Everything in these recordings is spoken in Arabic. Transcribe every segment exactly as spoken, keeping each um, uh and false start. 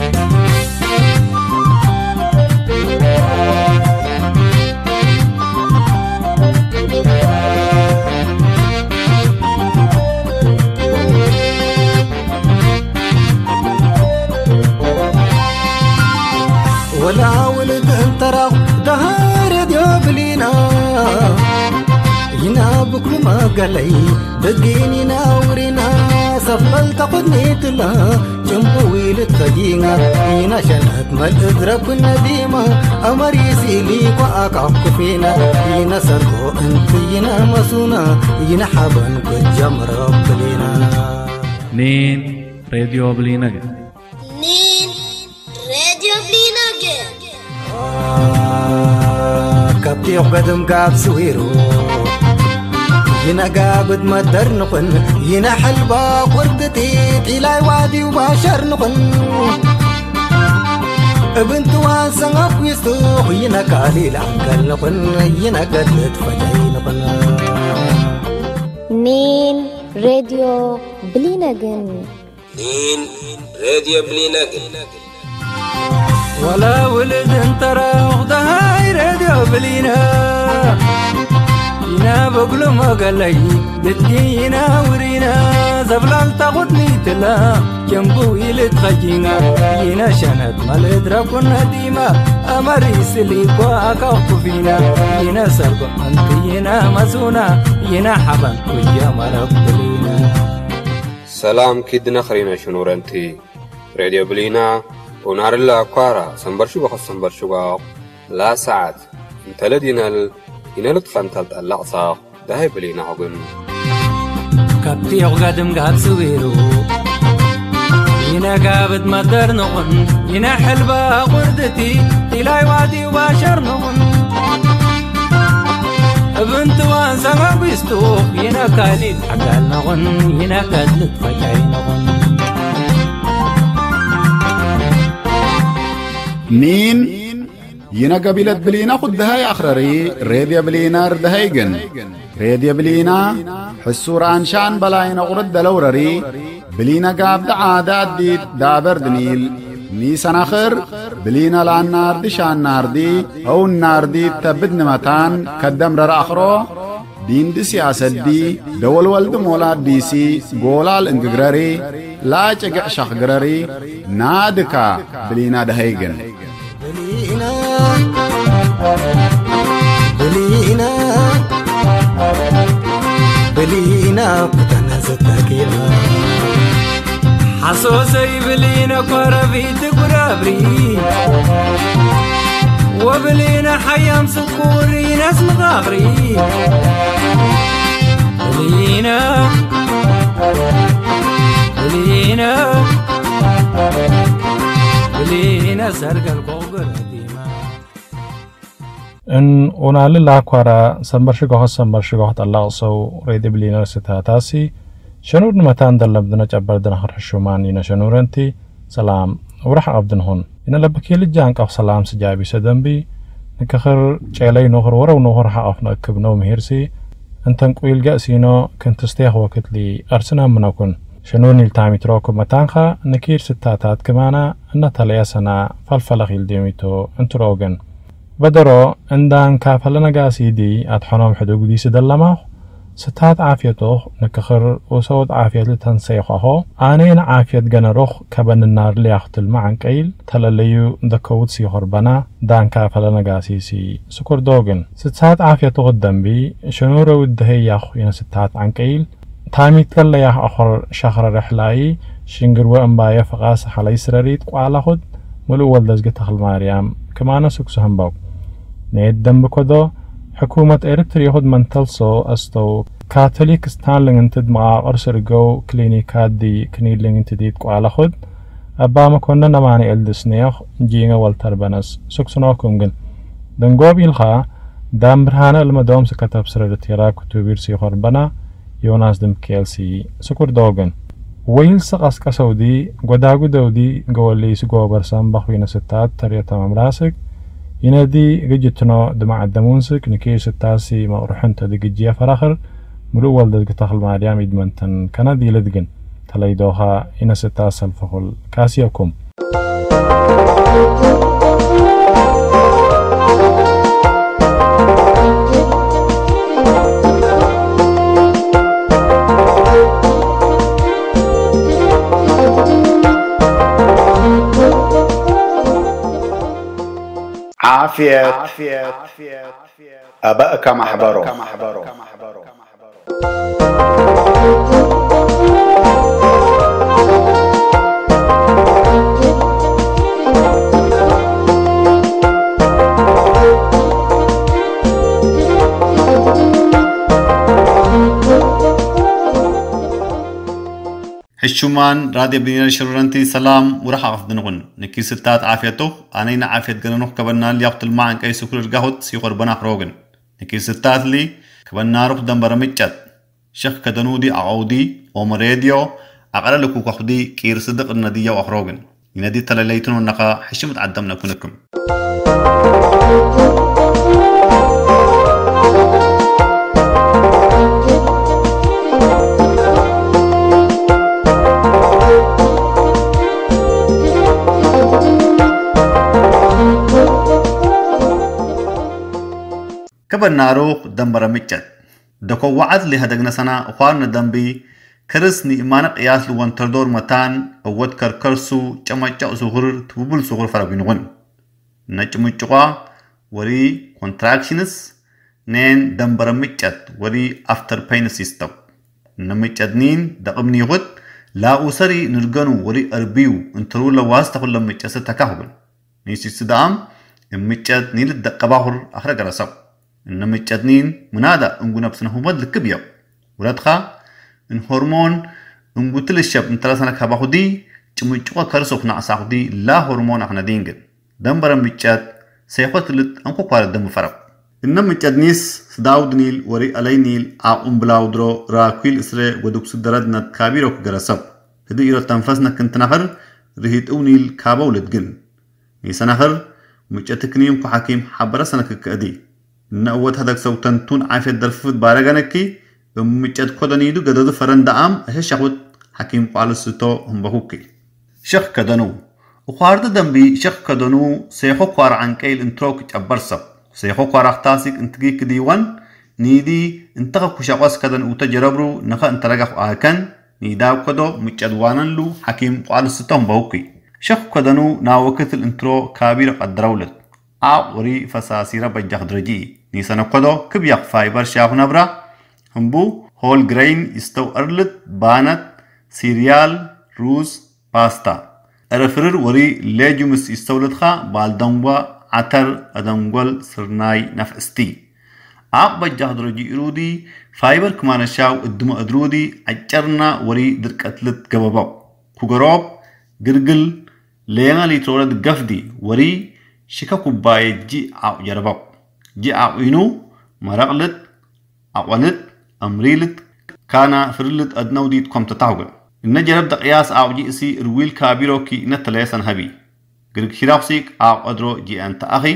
ولا ولد انترى دهار ديوبلينا هنا بكل ما قالي دقيني ناورينا سفل تقدني تلا جنبو ويلد خدينا هنا شنات مال اضرب النديمة امريسي ليك واقعك فينا هنا سرقو انت هنا مسونا هنا حبن كجمر بلينا نين راديو بلينا نين راديو بلينا كابتي قدم قاب سويرو هنا قابد مدر نقن هنا حلبا وردتي تلاي وادي وباشر نقن بنت واسن اقويستو هنا قليل عنقل نقن هنا قدت فجاي نقن نين راديو بليناجن نين راديو بليناجن ولا ولد انترى وغدهاي راديو بلينا هنا بقول ما قالي بدينا ورينا زبلال تاخدني تلا جنبو يلد خجينا هنا شنت مال دركنا ديما امريس لي باكاو فينا هنا سرق انت هنا مسونا هنا حبن ويا مربلينا سلام كيدنا خرينا شنورنتي راديو بلينا ونار الله قارا سنبرشو بخص سنبرشو لا ساعات انت لدينا ال... ينالت خانتالت اللعصا دهي بلينا عقن كابتي عقادم قاب سويرو ينا قابد مدر نغن ينا حلبا وردتي تلاي وادي وباشر نغن بنت وانسا ما بيستوخ ينا كاليد حقال نغن ينا كادلت فجاي نغن نين ينا قبيلة بلينا خد دهاي أخراري راديا بلينا ردهايجن راديا بلينا حسور عنشان بلاينا غرد دلورري بلينا قاب عادات دي دابر دنيل نيسان آخر بلينا لان نار دي شان نار دي أو النار دي تبدن متان كدم رر آخرو دين دي سياسة دي دول والد مولاد دي سي قولال انقراري لا جقع شخقراري نادكا بلينا دهايجن بلينا بلينا بلينا بتنا زتاكينا حسوسي بلينا قربي تقربري وبلينا حيام سكوري ناس مغابري بلينا بلينا بلينا سرق القوقر ان ونال الله كوارا سنبرشقه سنبرشقه الله صو ريد بلينا ستاتاسي شنور نمتان دلبدنا جبردنا خرشومان ينا شنورنتي سلام ورح عبدنهن إن لبكي لجانك أو سلام سجابي سدنبي نكخر جايلي نوخر ورو نوخر حقفنا كبنو مهيرسي انتن قويل جأسينو كنت استيخ وقت لي أرسنا منوكن شنوني التعمي تروكو متانخا نكير ستاتات كمانا أن تليسنا فالفلغ يلديميتو انتروغن بدرو اندان كافلنا قاسيدي أدحنوم حدوق دي سدلماخ ستات عافيته نكخر وصوت عافية لتنسيخه آنين عافية جنروخ كبن النار لياختل معن كيل تلاليو دكوت سيخر بنا دان كافلنا قاسيسي سكر دوغن ستات عافيته قدام بي شنورو الدهي ياخو ين ستات عن كيل تامي تلياخ أخر شهر رحلاي شنجر وأنبايا فغاس حالي سراريت وعلى خد ملو والدزق تخل ماريام كمانا سكسهم باو نيد دم بكودو حكومة إريتريا هود منتلسو أستو كاتوليك ستانلين انتد مع أرسرقو كلينيكات دي كنيلين انتديد كو على خود أبا ما كنا نماني الدسنيخ جيغا والتربانس سكسنو كونغن دنقو بيلخا دام برهانا المدوم سكتب سررتيرا كتوبير سيخور بنا يوناس دم كيلسي سكور دوغن ويل سقاس كسودي قداغو دودي قولي سقو برسان بخوين ستات تريتا ممراسك ينادي جيتنا دمع الدمونسك نكيس التاسي ما روحنت دقيجيا فراخر ملو والدك تخل ماريام يدمنتن كنادي لدقن تلايدوها إنس التاسل فخل كاسيكم عافية أبائك محبره حشومان راديو بلينا شرورنتي سلام ورحا غفدنغن نكي ستات عافيتو أنينا عافيت قلنوح كبنا ليقت المعن كي سكر القهوت سيقر بنا خروغن نكي ستات لي كبنا روح دنبرا مجد شخ كدنودي أعودي ومراديو أقرأ لكو كخدي كير صدق الندية وأخروغن ينادي تلاليتون ونقا حشمت عدمنا كنكم كبرنا روح دنبرا مجد دكو وعد لهدقنا سنة أخوارنا دنبي كرسني إمانق قياس لوان تردور متان أود كركرسو جمجع صغر تبول صغر فرابينغن نجمجوا وري contractions نين دنبرا مجد وري after pain system نمجد نين دقمني غد لا أسري نرغنو وري أربيو انترو لواس تقول لمجد ستكاهبن نيسي سدام المجد نيل الدقباهر أخرى قرصب إنما الجدنين منادا انقو نفسنا همد لكبيو ولادخا إن هرمون انقو تلشب انتراسانا كاباخو دي جمجوغا كارسوخ نعساخو دي لا هرمون اخنا دينجن دنبرا مجد سيخو تلت انقو قوار الدم فرق إنما الجدنيس سداود نيل وري علي نيل عاقم بلاودرو راكويل إسري ودوك سدردنا كابيروك غرسب هدو إيرو تنفسنا كنت نخر رهيت او نيل كابا ولدقن نيسا نخر مجد تكنيم كو حكيم حبرسنا ككادي نأوت هذاك صوتن تون عافية درفت بارجانكي بمجد كودانيدو جدد فرندام هي شخوت حكيم قال الستو هم بهوكي شخ كدنو وخارد دنبي شخ كدنو سيخو قار عن كيل انتروك جبرسب سيخو قار اختاسك انتجيك ديوان نيدي انتقى كشقاس كدن وتجربرو نخا انترجع آكن نيداو كدو مجد وانلو حكيم قال الستو هم بهوكي شخ كدنو ناوكت الانترو كابير قدرولت آب وري فساسيرا بجاق درجي نيسانا قدو كبياق فايبر شاف نبرا همبو هول جرين استو ارلت بانت سيريال روز باستا ارفرر وري ليجومس استولدخا بالدنوا عطر ادنغول سرناي نفستي آب بجاق درجي ارودي فايبر كمان شاو ادمو ادرودي اجرنا وري دركتلت قبابو كوغروب گرگل لينا ليترولد قفدي وري شكا كوباية جي عاو جرباب جي عاو إنو مرقلت عوالت أمريلت كان فرلت أدنو ديت كوم تتاوغل إن جرب دقياس عاو جي إسي رويل كابيرو كي إن تليسان هبي قرق شراوسيك عاو أدرو جي أنت أخي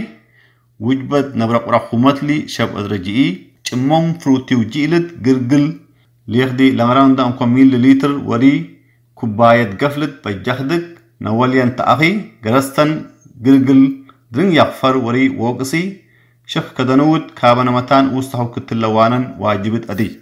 وجبت نبرق رخومت لي شاب أدرو جي جمم فروتيو جيلت قرقل ليخدي لمران دا أمكميل لليتر وري كوباية قفلت بجاخدك نوالي أنت أخي قرستن قرقل درين يغفر وري ووقسي شخ كدنود كابنا متان وستحو كتلوانا واجبت أدي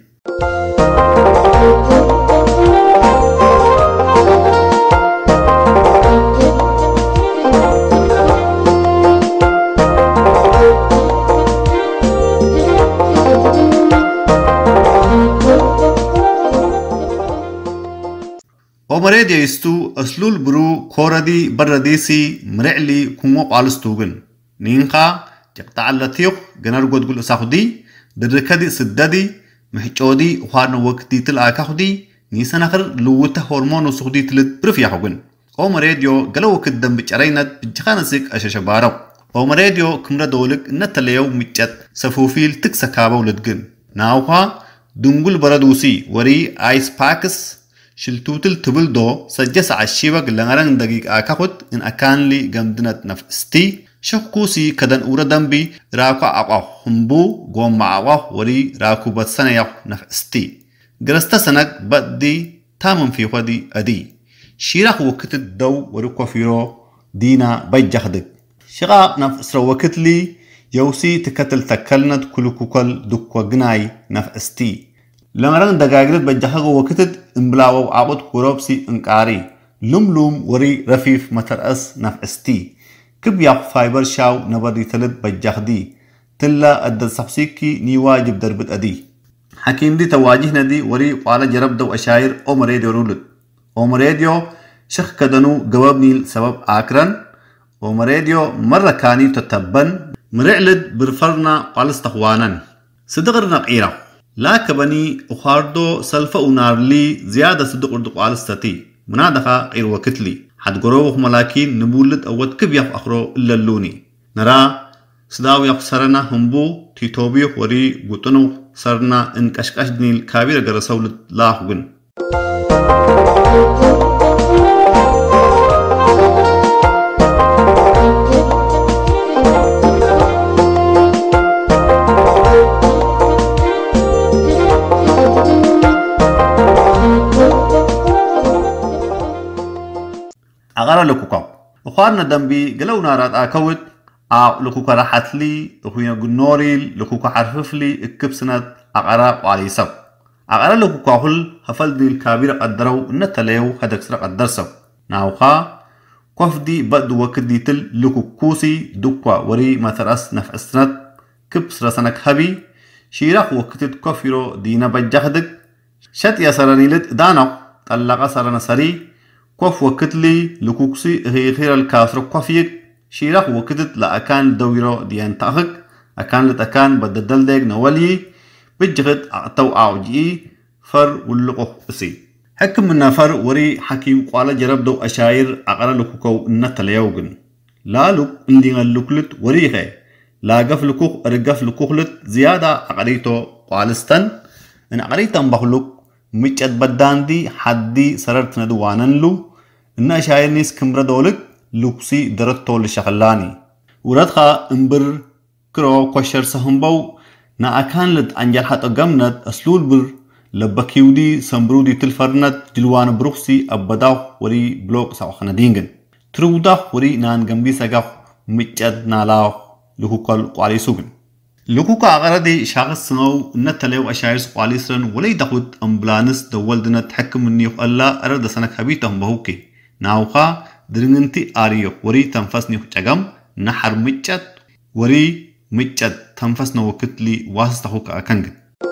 ومريد يستو أسلول برو كوردي برديسي مرعلي كونغو قالستوغن نينخا جقطع اللتيوخ جنر قد قل أساخدي دركدي سددي محجودي وخارن وقتي تلعاكاخدي نيسان آخر لوته هرمون وسخدي تلت برفياخوغن ومريد يو قلو كدن بجرينت بجخانسيك أشاش بارو ومريد يو كمرا دولك نتليو مجد سفوفيل تكسكابو لدقن ناوها دنقل بردوسي وري آيس باكس شلتوتل تبلدو سجس عشيبك لنغران دقيق آكاخد إن أكان لي قمدنت نفستي شخكوسي كدن أورا دنبي راكو عقا همبو قوم معاقا وري راكو باتسانا يخ نفستي قرستا سنك بدي تامن في خودي أدي شيراخ وكت الدو وركو فيرو دينا بجخدك شغاق نف اسرا وقت لي يوسي تكتل تكلنت كل كوكل دكوا جناي نف استي لمران دقاقلت بجخاق وقتت انبلاو عبد كوروبسي انكاري لوم لوم وري رفيف مترأس نف استي كب ياق فايبر شاو نبري تلت بجخدي تلا أدى سبسيكي نيواجب دربت أدي حكيم دي تواجهنا دي وري وعلى جرب دو أشاير أوم راديو رولد أوم راديو شخ كدنو جوابني سبب آكرن أوم راديو مرة كاني تتبن مرعلد برفرنا على استخوانا صدقرنا قيرا لا كبني أخاردو سلفا ونارلي زيادة صدق أردق على استتي منادخا غير وكتلي حد قروخ ملاكين نبولد أود كبيف أخرو إلا اللوني نرى سداو يقصرنا همبو تيتوبيو وري بوتنو صرنا ان كشكش دنيل كابير غرسول لاهوغن أغارا لكوكاو أخوارنا دنبي قلو نارات آكوت أو لكوكا راحت لي أخوينا قنوريل لكوكا حرفف لي الكبسنات أقرا وعلي سب أقرا لكوكا هل هفلدني الكابير قدرو نتليو هدك سرق الدرسو ناوخا كوفدي بدو وكدي تل لكوكوسي دكوا وري مثرس نفعسنات كبس رسنك هبي شيراخ وكتد كوفيرو دينا بجاخدك شات يا سرانيلت دانو طلقا سرنا سري كوف وكتلي لكوكسي غير الكاسرو كوفيك شيراخ وكدت لأكان دويرو ديان تاخك أكان لتأكان بددل ديك نولي بجغت أعطو أعوجي فر واللقوح أسي حكم منا فر وري حكيم قوالا جرب دو أشاير أقرا لكوكو النتليوغن لا لك اللي غلوكلت وريغي لا قف لكوخ أرقف لكوخلت زيادة أقريتو قوالستان إن أقريتان بخلوك مجد بدان دي حدي سررت ندوانن له إن أشاير نيس كمرا دولك لوكسي درتو لشغلاني وردخا امبر كرو كوشر سهمبو نا أكان لد أنجل حتى قمنت أسلول بر لبكيودي سمبرودي تلفرنت جلوان بروخسي أبداو وري بلوك ساوخنا دينغن تروداو وري نان جنبي ساقاو مجد نالاو لكوكال قوالي سوغن لكوكا أغردي شاغس سنو نتليو أشايرس قوالي سرن ولي دخود أمبلانس دولدنا تحكم مني وقالا أرد سنك حبيتهم بهوكي ناوخا درننتي آريو وري تنفسني حجم نحر مجد وري مجد تنفسنا وكتلي واسطهوك أكنج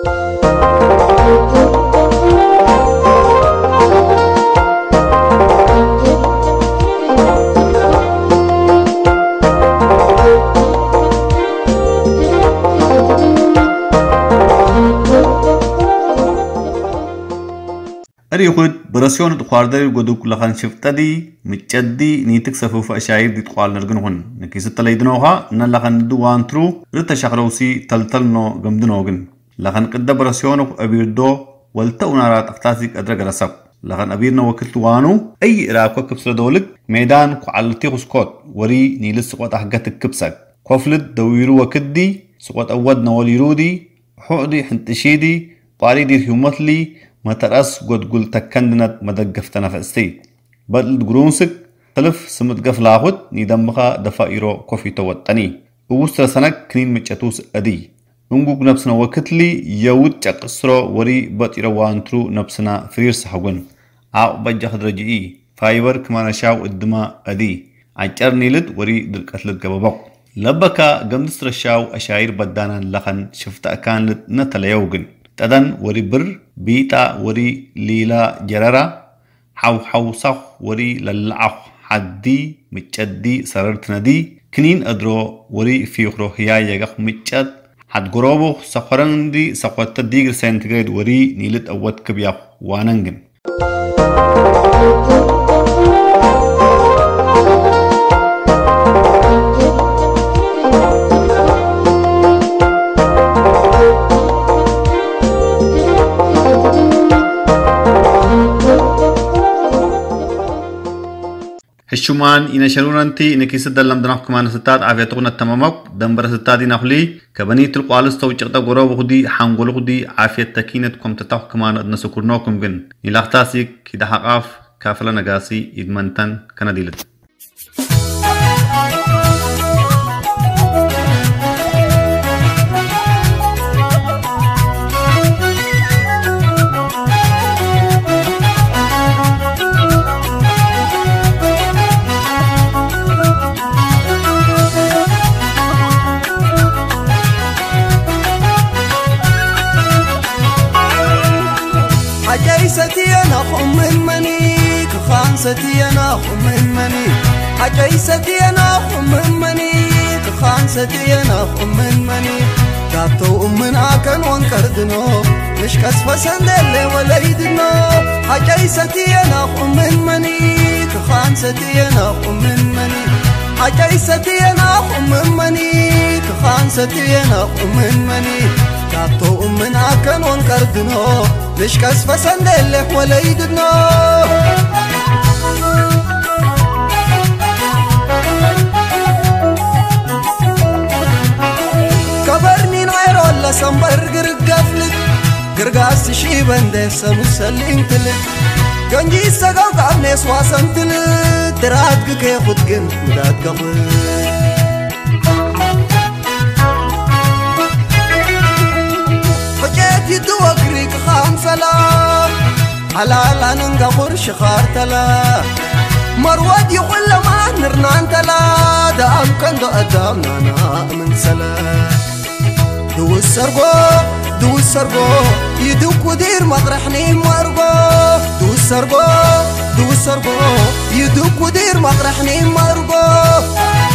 أريخود برسيون تقاردر قدوك لخان شفتدي متجدي نيتك سفوف أشاير دي تقال نرغنهن نكيس التلايدنوها نن لخان دوان ترو رتا شخروسي تلتلنو غمدنوغن لخان قد برسيونك أبير دو والتونارات اختاسيك أدرق رسب لخان أبيرنا وكتوانو أي إراكو كبسر دولك ميدان قعالتي خسكوت وري نيلس سقوط أحقات الكبسك كوفلت دويرو وكدي سقوط أود نواليرودي حقدي حنتشيدي قاري دير هيومتلي مترأس قد قل تكندنت مدقفت نفسي بدل قرونسك تلف سمت قف لاغد نيدمخا دفائرو كوفي توتني ووستر سنك كنين مجتوس أدي انقوق نفسنا وكتلي يود جاقسرو وري بطيرو وانترو نفسنا فريرس حقن عاو بجاخد رجئي فايبر كمان شاو الدماء أدي عجر نيلد وري دركتلت قبابق لبكا قمدستر شاو أشاير بدانا لخن شفت أكان لد نتليوغن تدن وري بر بيتا وري ليلا جرارا حو حو صخ وري للعخ حدي متجدي سررتنا دي كنين أدرو وري فيخرو هيا يغخ متجد حد قروبو سخرن دي سخوات ديگر سنتيغريد وري نيلت أود كبياخ واننگن الشمان إن شنورنتي إن كيس دلهم دناخ كمان ستات عافيتقنا التمامك دمبر ستاتي نخلي كبني تلقوا على استو جقدا غرو غدي حنقول غدي عافية تكينت كم تتاخ كمان أدنى سكرناكم جن إلاختاسيك كده حقاف كافلا نجاسي إدمنتن كنديلت خانستي أنا من مني حجيستي أنا من مني خانستي أنا من مني كابتو أمنا كان وانكردنو مش كسفة سندل ولا يدنو حجيستي أنا من مني خانستي أنا من مني حجيستي أنا من مني خانستي أنا من مني كابتو أمنا كان وانكردنو مش كسفة سندل ولا يدنو كبرني نعير ولا سنبر قرقافلك قرقاس تشيبن ده سمسلين تلك كنجي سقاو قابني سواسن تلك دراتك كي خدقن مدات قبل فجيتي دوكريك خامسلا حلالا ننقبر شخار تلا مرواد يقول ما نرنان تلا دام كان دو أدام نانا من سلاك دو السرقو دو السرقو يدوك ودير مطرحني مرقو دو السرقو دو السرقو يدوك ودير مطرحني مرقو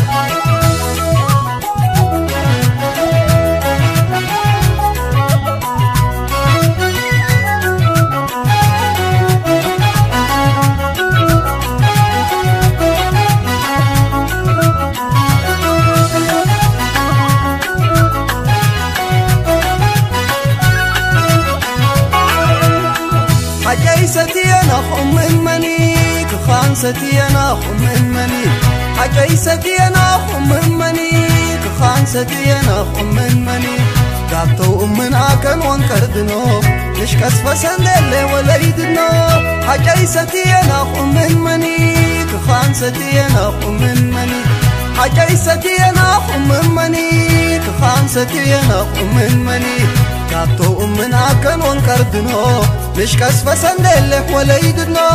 حجيستي أنا من مني كخانستي أنا من مني حجيستي أنا من مني كخانستي أنا من مني قابتو أمنا كان وانكردنو مش كسفة سندل ولا يدنو حجيستي أنا من مني كخانستي أنا من مني حجيستي أنا من مني كخانستي أنا من مني كابتو أمنا كان وانكردنو مش كسفة سندل ولا يدنو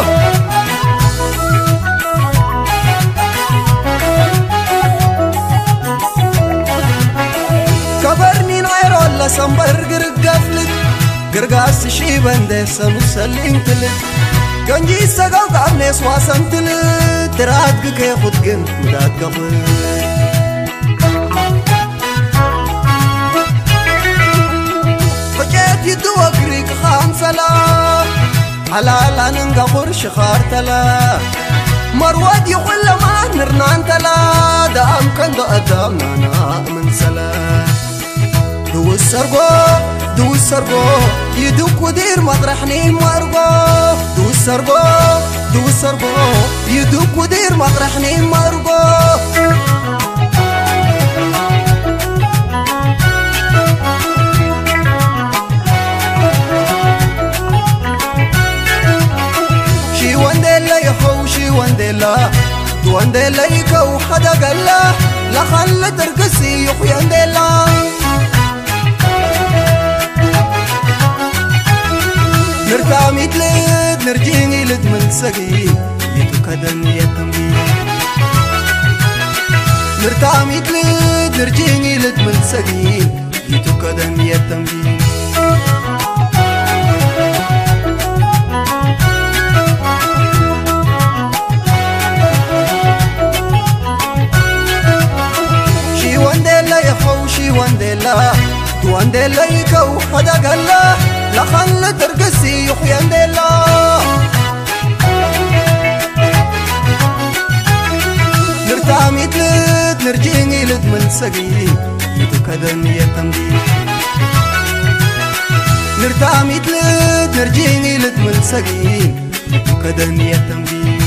كبرني نعير ولا سنبر قرقافلك قرقاس تشيبن ده سمسلين تلك كنجي سقاو قابني سواسن تلك دراتك كي خدقن مدات قبل يدو أقريك خامسلا حلالا ننقبر شخار تلا مرواد يقول ما نرنان تلا دام كان دو أدام نانا من سلا دو السرقو دو السرقو يدوك ودير مطرحني مرقو دو السرقو دو السرقو يدوك ودير مطرحني مرقو وانديلا وانديلا يكو حدا قلا لا خلى ترقسي يخوي انديلا نرتامي تلد نرجيني لد من سقي يتو كدن يتنبي نرتامي تلد نرجيني لد من سقي يتو كدن يتنبي وانديلا وانديلا يكو حدا قلا لا خلى ترقسي يخوي انديلا نرتامي تلد نرجيني لد من سقي يدو كدن يتنبي نرتامي تلد نرجيني لد من سقي يدو كدن يتنبي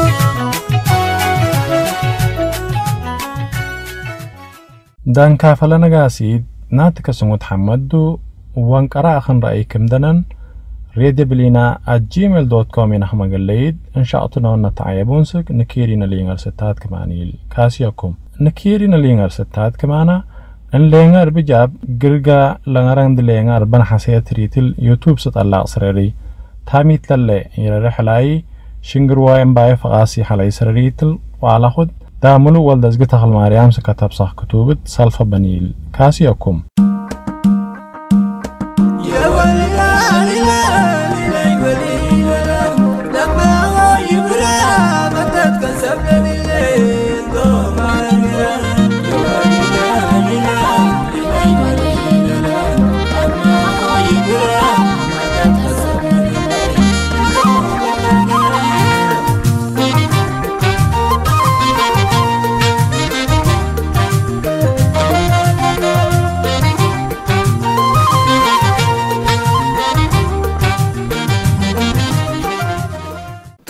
دان كافلنا قاسيد ناتك سموت حمدو وانقرا أخن رأيكم دنن ريدي بلينا at gmail dot com ينحمق الليد إن شاءتنا ونتعيبون سك نكيرين لينغر ستات كمانيل كاسيكم نكيرين لينغر ستات كمانا إن لينغر بجاب قرقا لنغرند لينغر بنحسيت ريتل يوتيوب ستطلع سريري تاميت للي يرح لاي شنقرواين باي فغاسي حلي سريتل وعلى خد داملو والدزقتها الماريام سكتب صح كتوبت سالفة بنيل كاسيكم يا ولي لا لا لا لا لا لا لا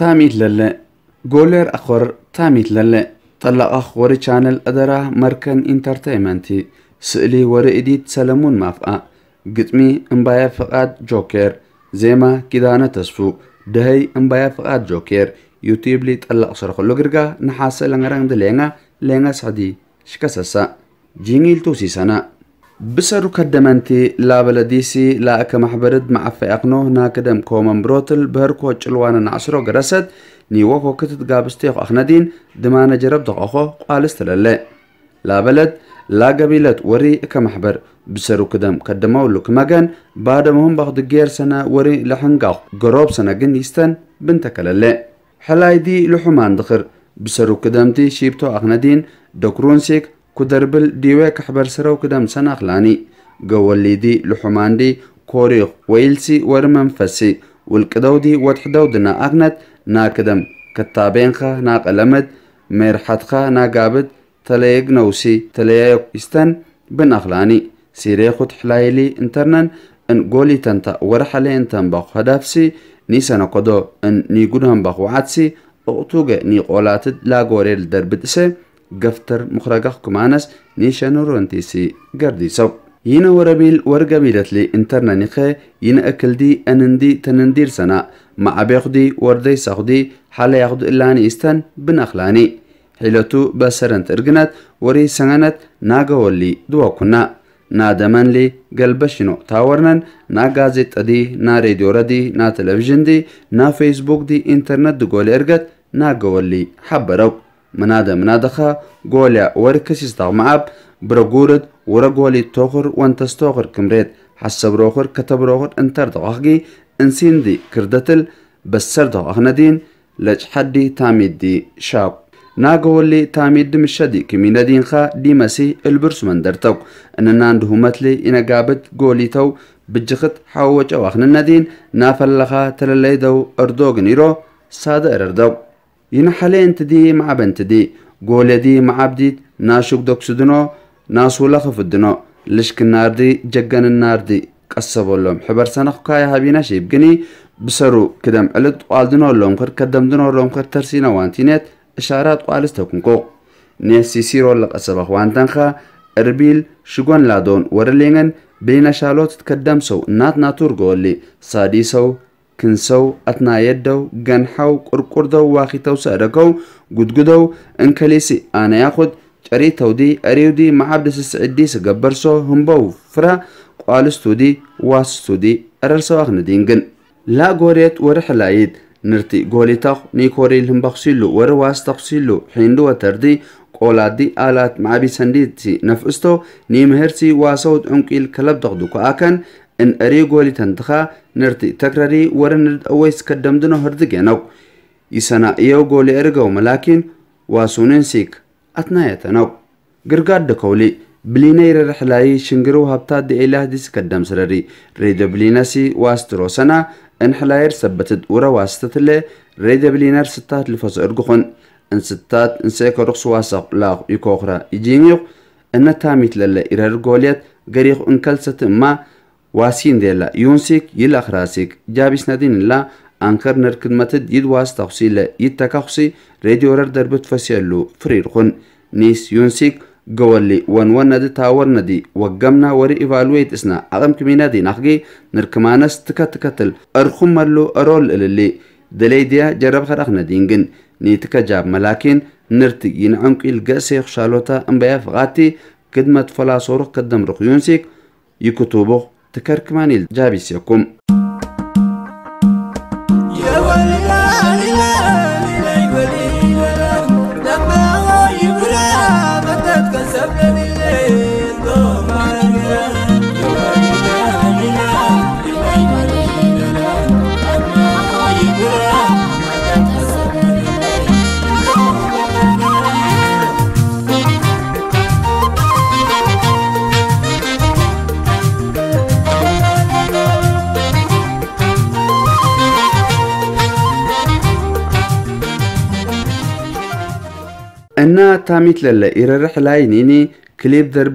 تاميت للا جولر أخر تاميت للا طلع أخور channel أدرا مركن انترتيمنتي سئلي ورئديت سلمون مافقا قطمي انبايا فقاد جوكر زيما كدانة تسفو دهي انبايا فقاد جوكر يوتيوب لي طلع صرخ لغرقا نحاسة لنغران دلينا لينا سعدي شكسسا جينيل توسي سنة بسرو كدمانتي لا بلديسي لا اكا محبرد مع فاقنو ناكدم كومن بروتل بهركو چلوانا نعصرو قرسد نيوكو كتت قابستيخ اخندين دمانا جرب دقاخو قالستلالي لا بلد لا قبيلة وري اكا محبر بسرو كدم كدمو لك مغان بعد مهم باخد غير سنة وري لحنقاق قروب سنة جن يستن بنتكالالي حلاي دي لحمان دخر بسرو كدمتي شيبتو اخندين دكرونسيك كدربل ديوك حبر سرو كدم سنة اخلاني قولي دي لحمان دي كوريخ ويلسي ورمنفسي والكدو دي واتحدو دنا اغنت نا كدم كتابينخا نا قلمد ميرحتخا نا قابد تلايق نوسي تلايق استن بن اخلاني سيريخوت حلايلي انترنن ان قولي تنتا ورحلي انتن باخ هدافسي نيسانا قدو ان نيقودهم باخ وعدسي اغتوغ ني قولاتد لا قوريل دربتسي قفتر مخرقاق كمانس نيشانو رونتيسي قردي سو ينا وربيل ورقبيلتلي انترنا نيخي ينا اكل دي انندي تنندير سنة مع بيخدي وردي ساخدي حالا ياخد اللاني استن بن اخلاني حيلتو بسرنت ارقنت وري سنغنت ناقا ولي دوا كنا نا دمان لي قلبشنو تاورنن نا غازيت دي نا راديو ردي نا تلفزيون دي نا فيسبوك دي انترنت دي قولي ارقت ناقا ولي حبرو منادا منادخا قولي وركسيس داغ معاب برقورد ورقولي توخر وانتستوخر كمريت حسب روخر كتب روخر انتر دغاقي انسين دي كردتل بسر دغ اخندين لج حدي تاميد دي شاب ناقولي تاميد مشدي كمينا دين خا دي مسي البرس من درتو اننا اندهمتلي انا قابت قولي تو بجخت حاوج او اخننا دين نافلخا تلالي دو اردوغ نيرو سادة اردو ينحالي انت دي مع بنت دي قولي دي مع بديد ناشوك دوك سدنو ناسو لخف الدنو لشك النار دي جقن النار دي قصبوا لهم حبر سنخ كايا هابينا شيب جني بسرو كدم علد قالدنو لهم خر كدم دنو لهم خر ترسينا وانتينات اشارات قالستو كنكو نيسي سيرو لق أسبخ وانتنخا اربيل شقون لادون ورلينغن بين شالوت تكدم سو نات ناتور قولي صادي سو كنسو اتنا يدو جنحو قرقردو واخيتو سأرقو قدقدو انكاليسي انا ياخد شريتو دي اريو دي معابدس السعدي سقبرسو همبو فرا قالستو دي واسستو دي ارلسو اخندينغن لا قوريت ورحلايد نرتي قولي تاخ نيكوري الهمبخسيلو ورواس تخسيلو حيندو وتردي قولات دي آلات معابي سنديتي نفستو نيمهرسي واسود عنقيل كلب دغدو كاكن ان اري قولي تنتخا نرتي تكراري ورنرد اويس كدمدنو هردقينو يسانا ايو قولي ارقو ملاكين واسونين سيك اتنايتنو قرقاد دكولي بلينير رحلاي شنقرو هبتاد دي اله ديس كدم سرري ريدو بليناسي واسترو سنة ان حلاير سبتد ورا واستتلي ريدو بلينر ستات لفاس ارقخن ان ستات ان سيكو رقص واسق لاغ يكوخرا يجينيو ان تاميت للا إرار قوليت قريخ ان كالست ما واسين ديلا يونسيك يلاخ راسيك جابس ندين لا انكر نركد متد يد واس تخصيل يتكخصي راديو رر دربت فسيلو فريرخن نيس يونسيك قولي وان وان ندي تاور ندي وقمنا وري ايفالويت اسنا اغم كمينا دي نخجي نركمانس تكتكتل ارخم ملو ارول اللي دليديا جرب خرق ندينجن نيتك جاب ملاكين نرتي ينعنق القاسيخ شالوتا انبيا فغاتي كدمة فلا صورك قدم رخ يونسيك يكتوبو تكركماني جابيس يكم انا تاميت للا إرى رحلاي نيني كليب دربت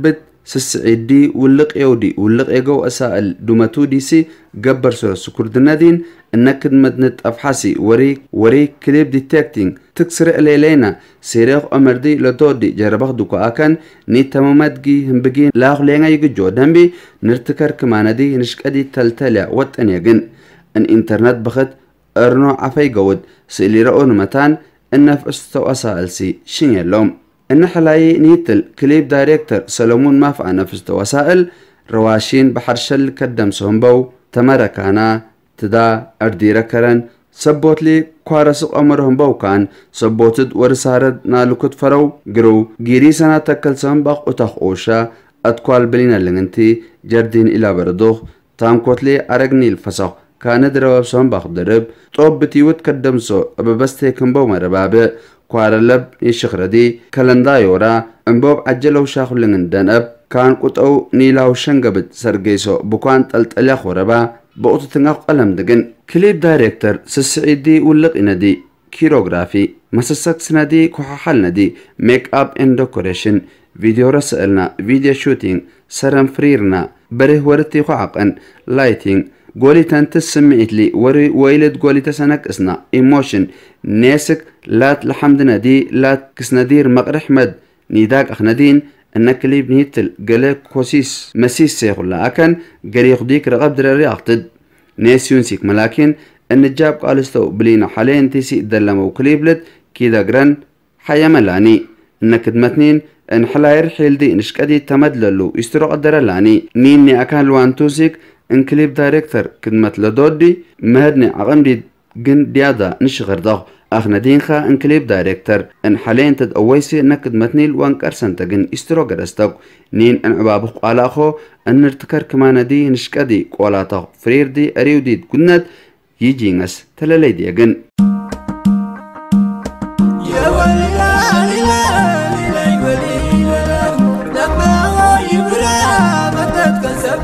سسعيدي ولق يودي ولق يجو أسائل دوماتو ديسي جبر سورة سكردنا دين إنك مدنت أفحاسي وري وري كليب ديتكتينج تكسر إلينا سيريخ أمردي لدودي جربخ دوكو أكن ني تمامات جي هم بجين لاغ لينا يجي جودن بي نرتكر كمان دي نشكدي تلتلع وطن يجن ان انترنت بخت ارنو عفاي جود سيلي رأون متان ان في استو أسائل سي شين يلوم ان حلاي نيتل كليب دايركتر سلمون مافع نفستو وسائل رواشين بحرشل كدم سهمبو تمركانا تدا ارديرا كرن سبوتلي كوارسق امرهم بو كان سبوتد ورسارد نالوكت فرو جرو جيري سنة تكل سهمبق اتاق اوشا اتقوال بلين اللننتي جردين الى بردوخ تام كوتلي ارقني الفسق كان درواب سهمبق درب طوب بتيوت كدم سو اببستي كنبو مربابه كوارلب يشخردي كالندا يورا انبوب عجلو شاخو لنندن اب كان قطعو نيلاو شنقبت سرقيسو بوكوان تلتليا خوربا بقطو تنغاق قلم دقن كليب دايركتر سسعيدي ولق اندي كيروغرافي مسسك سندي كوححل ندي ميك اب ان ديكوريشن فيديو رسالنا فيديو شوتينج سرم فريرنا بره ورتي خوعقن لايتينج قولي تنتس سمعت لي وري ويلد قولي تسنك اسنا ايموشن ناسك لات لحمدنا دي لات كسندير مقرح مد نيداك اخندين انك اللي بنيتل قلق كوسيس مسيس سيخل لأكن قريق ديك رغب دراري اقتد ناس ينسيك ملاكن ان الجاب قالستو بلينا حالين تيسي دلمو كليبلت كيدا قرن حيا ملاني انك دمتنين ان حلاير حيل دي نشكدي تمدللو يسترق الدرالاني نيني اكان لوان توسيك ان كليب دايركتر كدمت لدودي مهدني عغمدي جن ديادا نشغر ضغ اخنا دينخا ان كليب دايركتر ان حالين تد اويسي نكد متنيل وان كارسن تجن استرو قرستق نين ان عبابخ قالاخو ان نرتكر كمان دي نشكدي قولاتو فرير دي اريو دي كنت يجي نس تلالي دي اجن يا ولي لا لا لا لا لما يبرا متى تكسب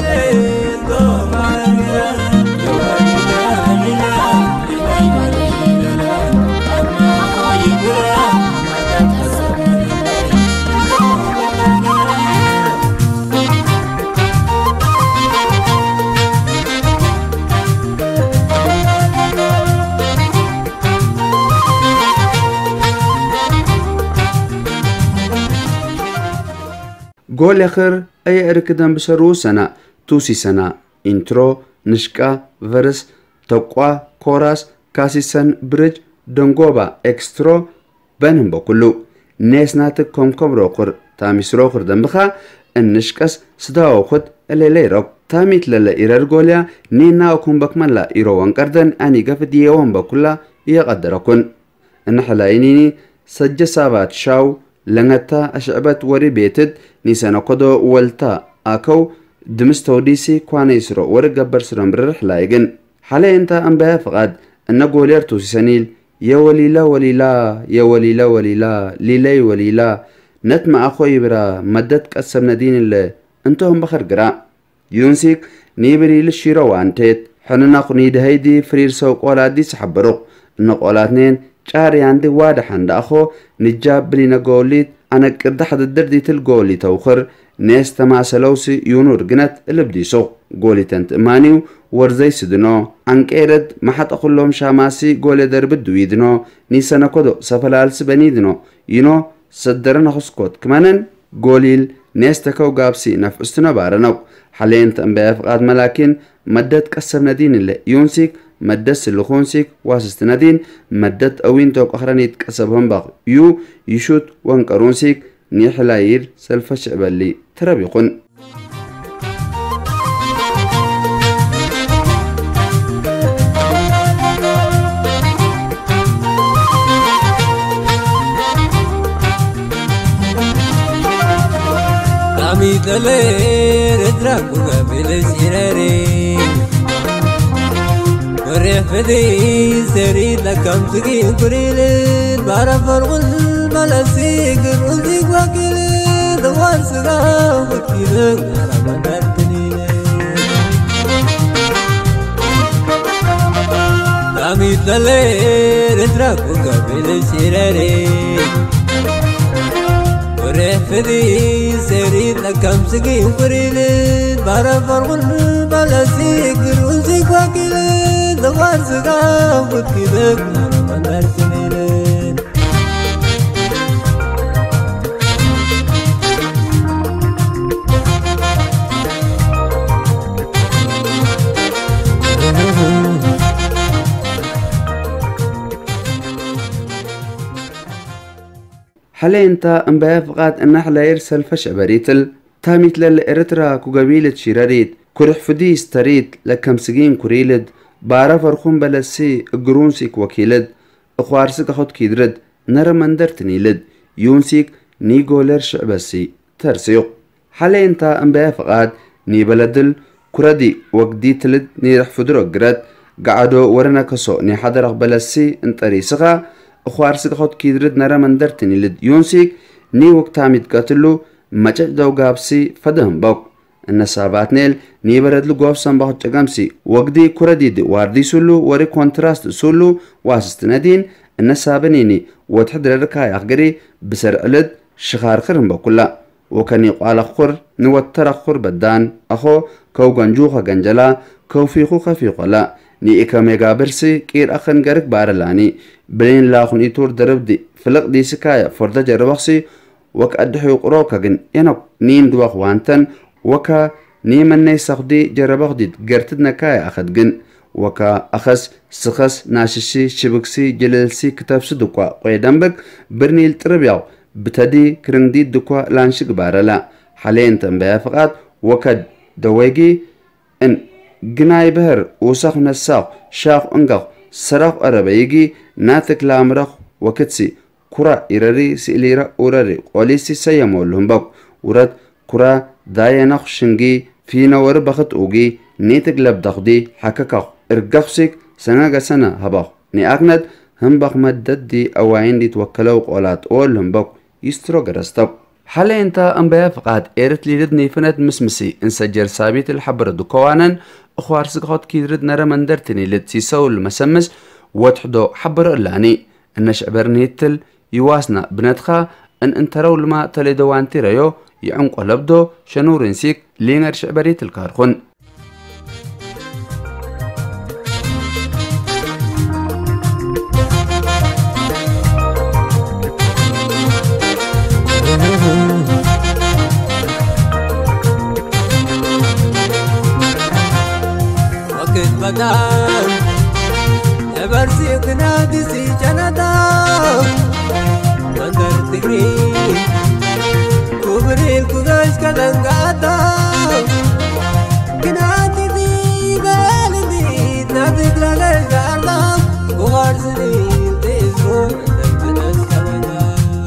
قول اخر اي اركدن بسرو سنة توسي سنة انترو نشكا فرس تقوى كوراس كاسيسن برج دنگوبا اكسترو بنهم بكلو ناس ناتك كوم كوم روقر تاميس روقر دنبخا النشكس صداو خد اللي روك تاميت للا إيرار قوليا نينا وكم بكمن لا إيروان كردن اني قفت يوان بكلا يقدركن النحلاينيني سجى سابات شاو لنغتا أشعبت وري بيتد نيسانا قدو والتا آكو دمستو ديسي كوانا يسرو ورقبر سرم بررح لايقن حالي انتا انبها فقاد انا قولير توسي سنيل يا وليلا وليلا يا وليلا وليلا ليلي وليلا نتمع اخوي برا مدد كأسم ندين اللي انتهم بخر قراء يونسيك نيبري للشيرو وانتيت حننا قنيد هيدي فرير سو قولات دي سحبروق انو قولاتنين جاري عندي واضح عند اخو نجاب بلينا قوليت انا كرد حد الدردي تلقولي توخر ناس تمع سلوسي يونور جنت اللي بدي سوق قولي تنت امانيو ورزي سدنو عنك ايرد ما حد اقول لهم شاماسي قولي دربدو يدنو نيسانا كدو سفلال سبنيدنو ينو صدرنا خسكوت كمانن قوليل ناس تكو قابسي نفستنا بارنو حالين تنبيه فقاد ملاكين مدد كسب ندين اللي يونسيك مدد سلخونسيك واسست ندين مدد اوين توق اخراني تكسبهم باق يو يشوت وانقرونسيك نيحلاير سلفش عبالي ترابيقون Kami teler traku kabel sirare Korefedi seri lakam tuki kurile bara farqul balasi kurudi wakile dawar suga wakile arabanatni Kami teler traku kabel sirare Korefedi seri لكم سقي فريلين بارا فرغل بلاسي قرون سيك واكلين دوار سقا فتكي ذكنا مندر تنيلين حالي انت انبايا فقات النحلة يرسل فش بريتل تاميت للإرترا كوغابيلة شيراريت كورح فدي استريت لكم سجين كوريلد بارا فرخون بلسي اقرونسيك وكيلد اخوارسك اخد كيدرد نرى مندر تنيلد يونسيك نيغولر شعبسي ترسيق حالي انت انبايا فقات ني بلدل كردي وقدي تلد ني رح فدرو قرد قعدو ورنا كسو ني حضرق بلسي انتري سغا اخوارسك خود كيدرد نرى مندر تنيلد يونسيك ني وقت عميد قاتلو مجد دو قابسي فدهم بوك النسابات نيل ني بردلو قوف سنباخد جاقامسي وقدي كرديد واردي سولو وري كونتراست سولو واسستندين النسابنيني وتحضر ركاي اخقري بسر قلد شخار خرم بوكلا وكاني قال اخور نوتر اخور بدان اخو كو غنجوخا غنجلا كو فيخو خفيقو لا ني إكا ميغا برسي كير أخن غرق بارلاني بلين لاخن إيتور درب دي فلق دي سكايا فردا جربخسي وك أدحيو قروكا جن ينوك نين دواخ وانتن وكا نيمن نيساق دي جربخ دي جرتدنا كايا أخد جن وكا أخس سخس ناششي شبكسي جللسي كتاب سدوكوا قيدنبك برنيل تربيو بتدي كرنجدي دكوا لانشق بارلا حالين تنبيا فقط وكا دويجي ان جناي بهر وساق نساق شاق انقق سراق أربيجي ناتك لامرق وكتسي كرا إراري سئليرا أوراري قوليسي سيامولهم بق ورد كرا دايناق شنجي فينا وربخت أوجي نيتك لبدخدي حكاكاق إرقاقسيك سناقا سنة هباق ني أغند هم بق مدد دي أواعين دي توكلو قولات أولهم بق يسترو غرستاق حالي انت انبايا فقاد ايرت ليرد نيفنت مسمسي انسجر سابيت الحبر دكوانا اخوار سقهات كيدرد نرى مندرتني لتسيسو المسمس وتحدو حبر اللاني انش عبرنيتل يواسنا بنتخا ان انترو لما تليدوان تيريو يعنقو لبدو شنور نسيك لينر شعبريت الكارخون بدان برسي كنادي سي جندا مندر تغري كوبري كوغاش كدنغاتا كنادي دي غالبي نادي غالغالا كوغارزني تيزرو دنجنس كمانا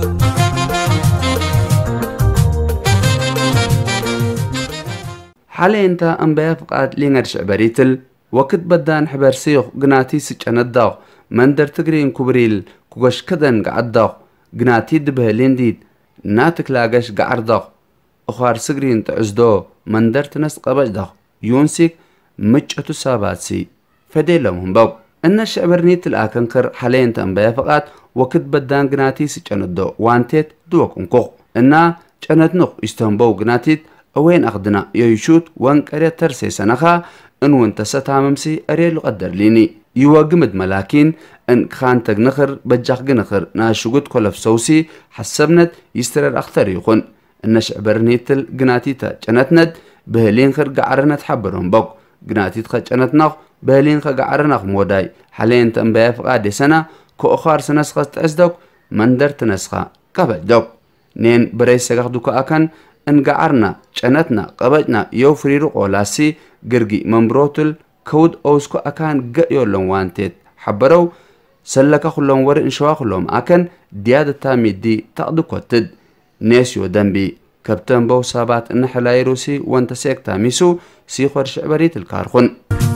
حالي انت انبايا فقاد لينر شعبريتل وقت بدان حبر سيخ قناتي سجنداغ مندر تقرين كبريل كوغش كدن قعداغ قناتي دبه لينديد ناتك لاغش قعرداغ اخوار سقرين تعزدو مندر تنس قبجداغ يونسيك مجأتو ساباتسي فديلهم باو ان الشعبرنيت الاكنكر حالين تنبايا فقات وقت بدان قناتي سجندو وانتيت دوك انكوغ انا جنتنوخ استنبو قناتيت اوين اخدنا يويشوت وانكاري ترسي سنخا ان وانت ستاممسي اريلو قدر ليني يواقمد ملاكين ان خان تغنخر بجاق غنخر ناشوغت كولف سوسي حسبنت يسترر اختر يخون ان شعبرنيتل قناتيتا جنتند بهلين خر قعرنت حبرهم بوك قناتيت خا جنتناخ بهلين خا قعرناخ موداي حالين تنبايا فقادي سنة كو اخار سنسخة تأسدوك مندر تنسخة قبل دوك نين بريس سيغاخدوك اكن ان قعرنا جنتنا قبجنا يوفريرو قولاسي قرقي ممبروتل كود اوسكو اكان قيولون وانتيت حبرو سلكا خلون ور انشوا خلوم اكن ديادة تامي دي تقدو كوتد نيسيو دنبي كابتن بو سابات ان حلاي روسي وانت سيك تاميسو سيخور شعبريت الكارخون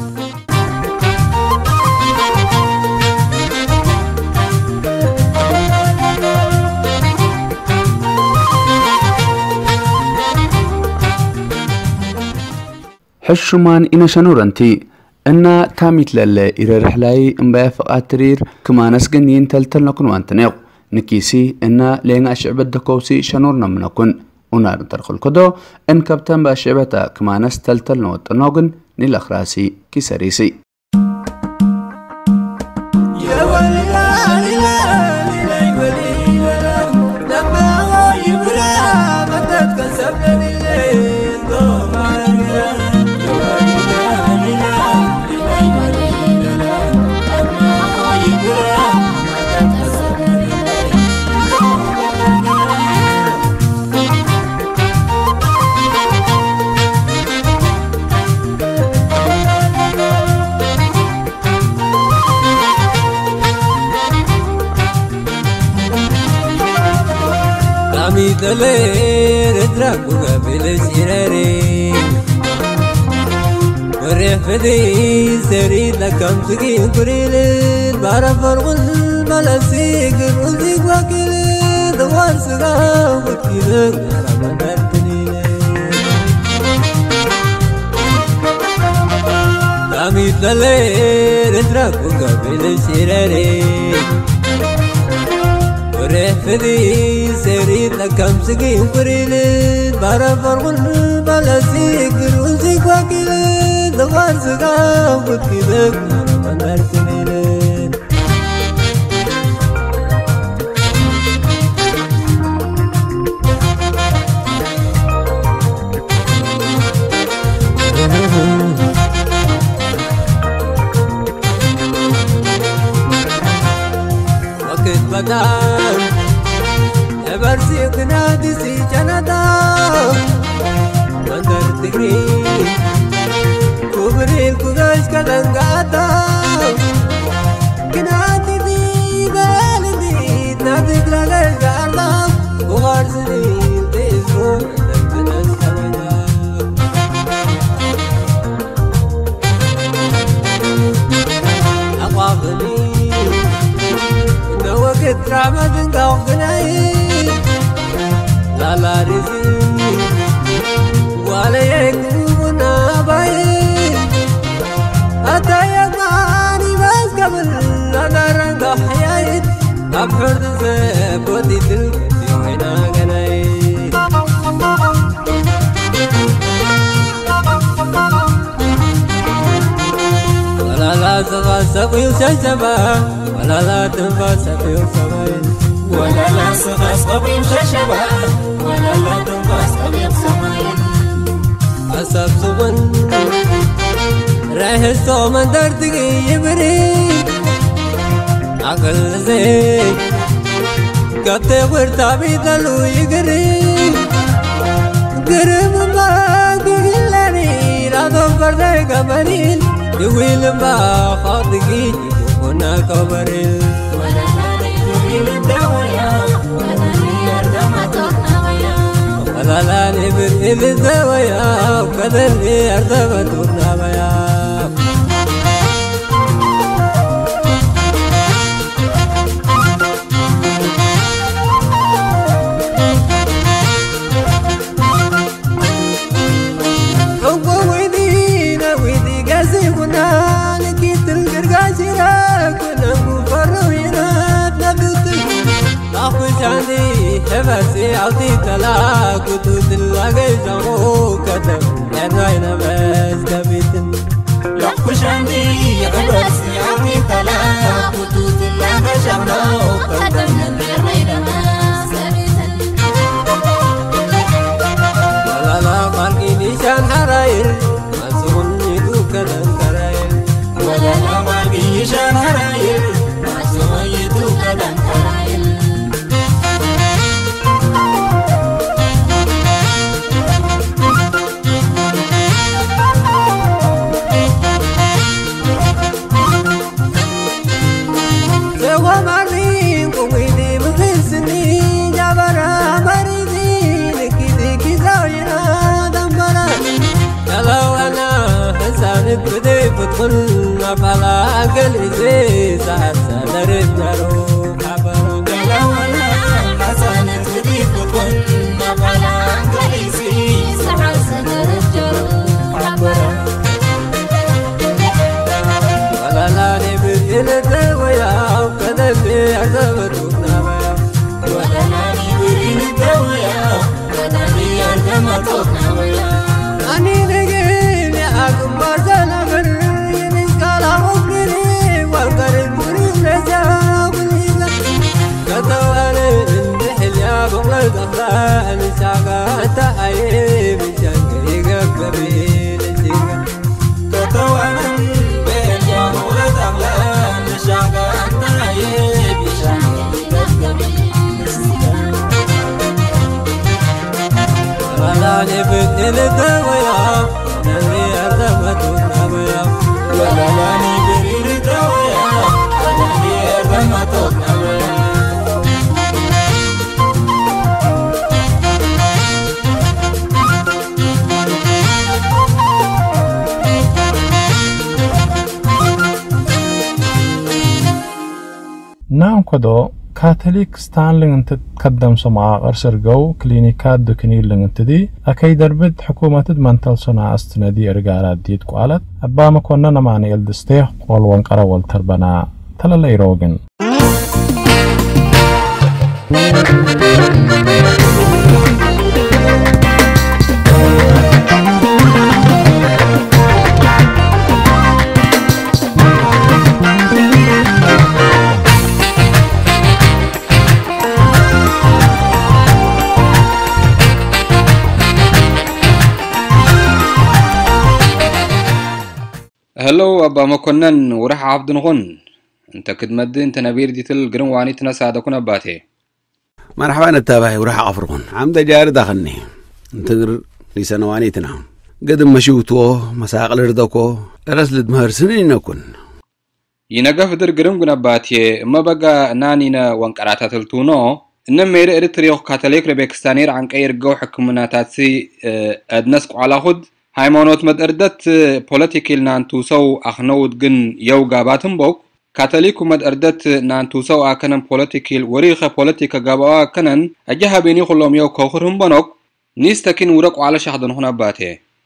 حشمان إنا شنورنتي إنا تاميت للا إلى رحلاي إنبايا فقات ترير كما نسقن ينتل تلنكن وانتنيق نكيسي إنا لينا أشعب الدكوسي شنورنا منكن ونار ترخل كدو ان كابتن باشبتا كمانس تلتل نوت نوغن نيلخراسي كيسريسي يا ولي دلير ادرك وقابل سيراري وريح فدي سريد لكم تقين كريل بعرف فرغل ملاسيك الرزيق وكيل دوار سقاو وكيلك على مدرتني دامي دلير ادرك وقابل سيراري وريح فدي سريد لكم سقين فريلين بعرف فرغل بلاسيك الرزيق وكيلين دوار سقاو وكيلك على مدرتني لين وقت بدان برسي كنادي سي جندا مندر تغري كوبري كوغاش كدنغاتا كنادي دي بالدي نادي لغالا وغار سنين تيزو نبتنس كمدا أقوافني نوكت رامدن قوقناي لا لا رزي ولا يكون باي حتى يماني بس قبل أنا رنق حياة أبحر زب ودي تلك يوحنا قناي ولا لا تغسق يوسجبا ولا لا تنفسق يوسبين ولا لا سقاس قبيل خشبة ولا لا تنقاس قبيل سماين أساب سبن رايح السومن دردقي يبري عقل زين قبتي ورتابي دلو يقري قرم ما بيقلني رادو بردي قبرين يويل ما خاطقي يكونا كبرين ولا لا نبر إلي الزوايا وكذا اللي أرتبت ونابيا هو ويدينا ويدي قاسي كنا لكيت القرقاسي راك ونمو فروينا نبيتك أخوش عندي حبسي عطي تلاك وتوت اللاقي جمو كتب يدوينا بس كبيتن أخوش عندي حبسي عطي تلاك وتوت اللاقي جمو كتب يدوينا بس كبيتن ولا لا مالكي نيشان حرايل مسؤول يدو كدن كرايل ولا لا مالكي نيشان حرايل مسؤول يدو كدن كرايل بدي بدخل فلا قلبي زي ساعة سادر الجروح حبرو لو أنا حسنت بدي بدخل فلا قلبي زي ساعة سادر الجروح حبرو ولا لا نبي الدوايا وكذا اللي أعتبر وكنا ولا لا نبي الدوايا وكذا اللي بغل دخلان ساقات عيب شنقيق قبيل سيقا كتوانا بيجا بغل دخلان ساقات عيب شنقيق قبيل سيقا رلاني بدل الدويا نبي أردمتو نبيا رلاني بدل الدويا نبي أردمتو نبيا نعم كدو كاثوليك ستانلين انت تقدم سماع غرسر جو كلينيكات دوكنير لين انت دي اكي دربت حكومة منتل صنع استنادي ارقارات ديد قوالت ابا ما كنا نماني الدستيح والوان قرول تربنا تلالي روغن هلو أبا مكنن ورح عبد نغن أنت كدمد أنت نبير ديتل قرن واني تنسى دكون أباتي مرحبا نتابعي ورح عفرغن عمدا جار دخلني انتقر لسان واني تنام قدم مشوتو مساق الردكو رسلت مهر سنين نكون ينقف در قرن قن أباتي ما بقى نانينا وانقراتات التونو إنما يرى إريتريوخ كاتوليك ربيكستانير عن كير جو حكمنا تاتسي أدنسق على خد ሃይማኖት መድርደት ፖለቲካል ናንቱሰው አኽነውት ግን የውጋባትም ቦክ ካቶሊኩ መድርደት ናንቱሰው አከነን ፖለቲካል ወሪኸ ፖለቲካ ጋባዋ ከነን አጀሃበኒ ሁሉም የው ኮኽርም በኖክ ኒስተኪን ወረቁ على ሸህደን ሆነ ባቴ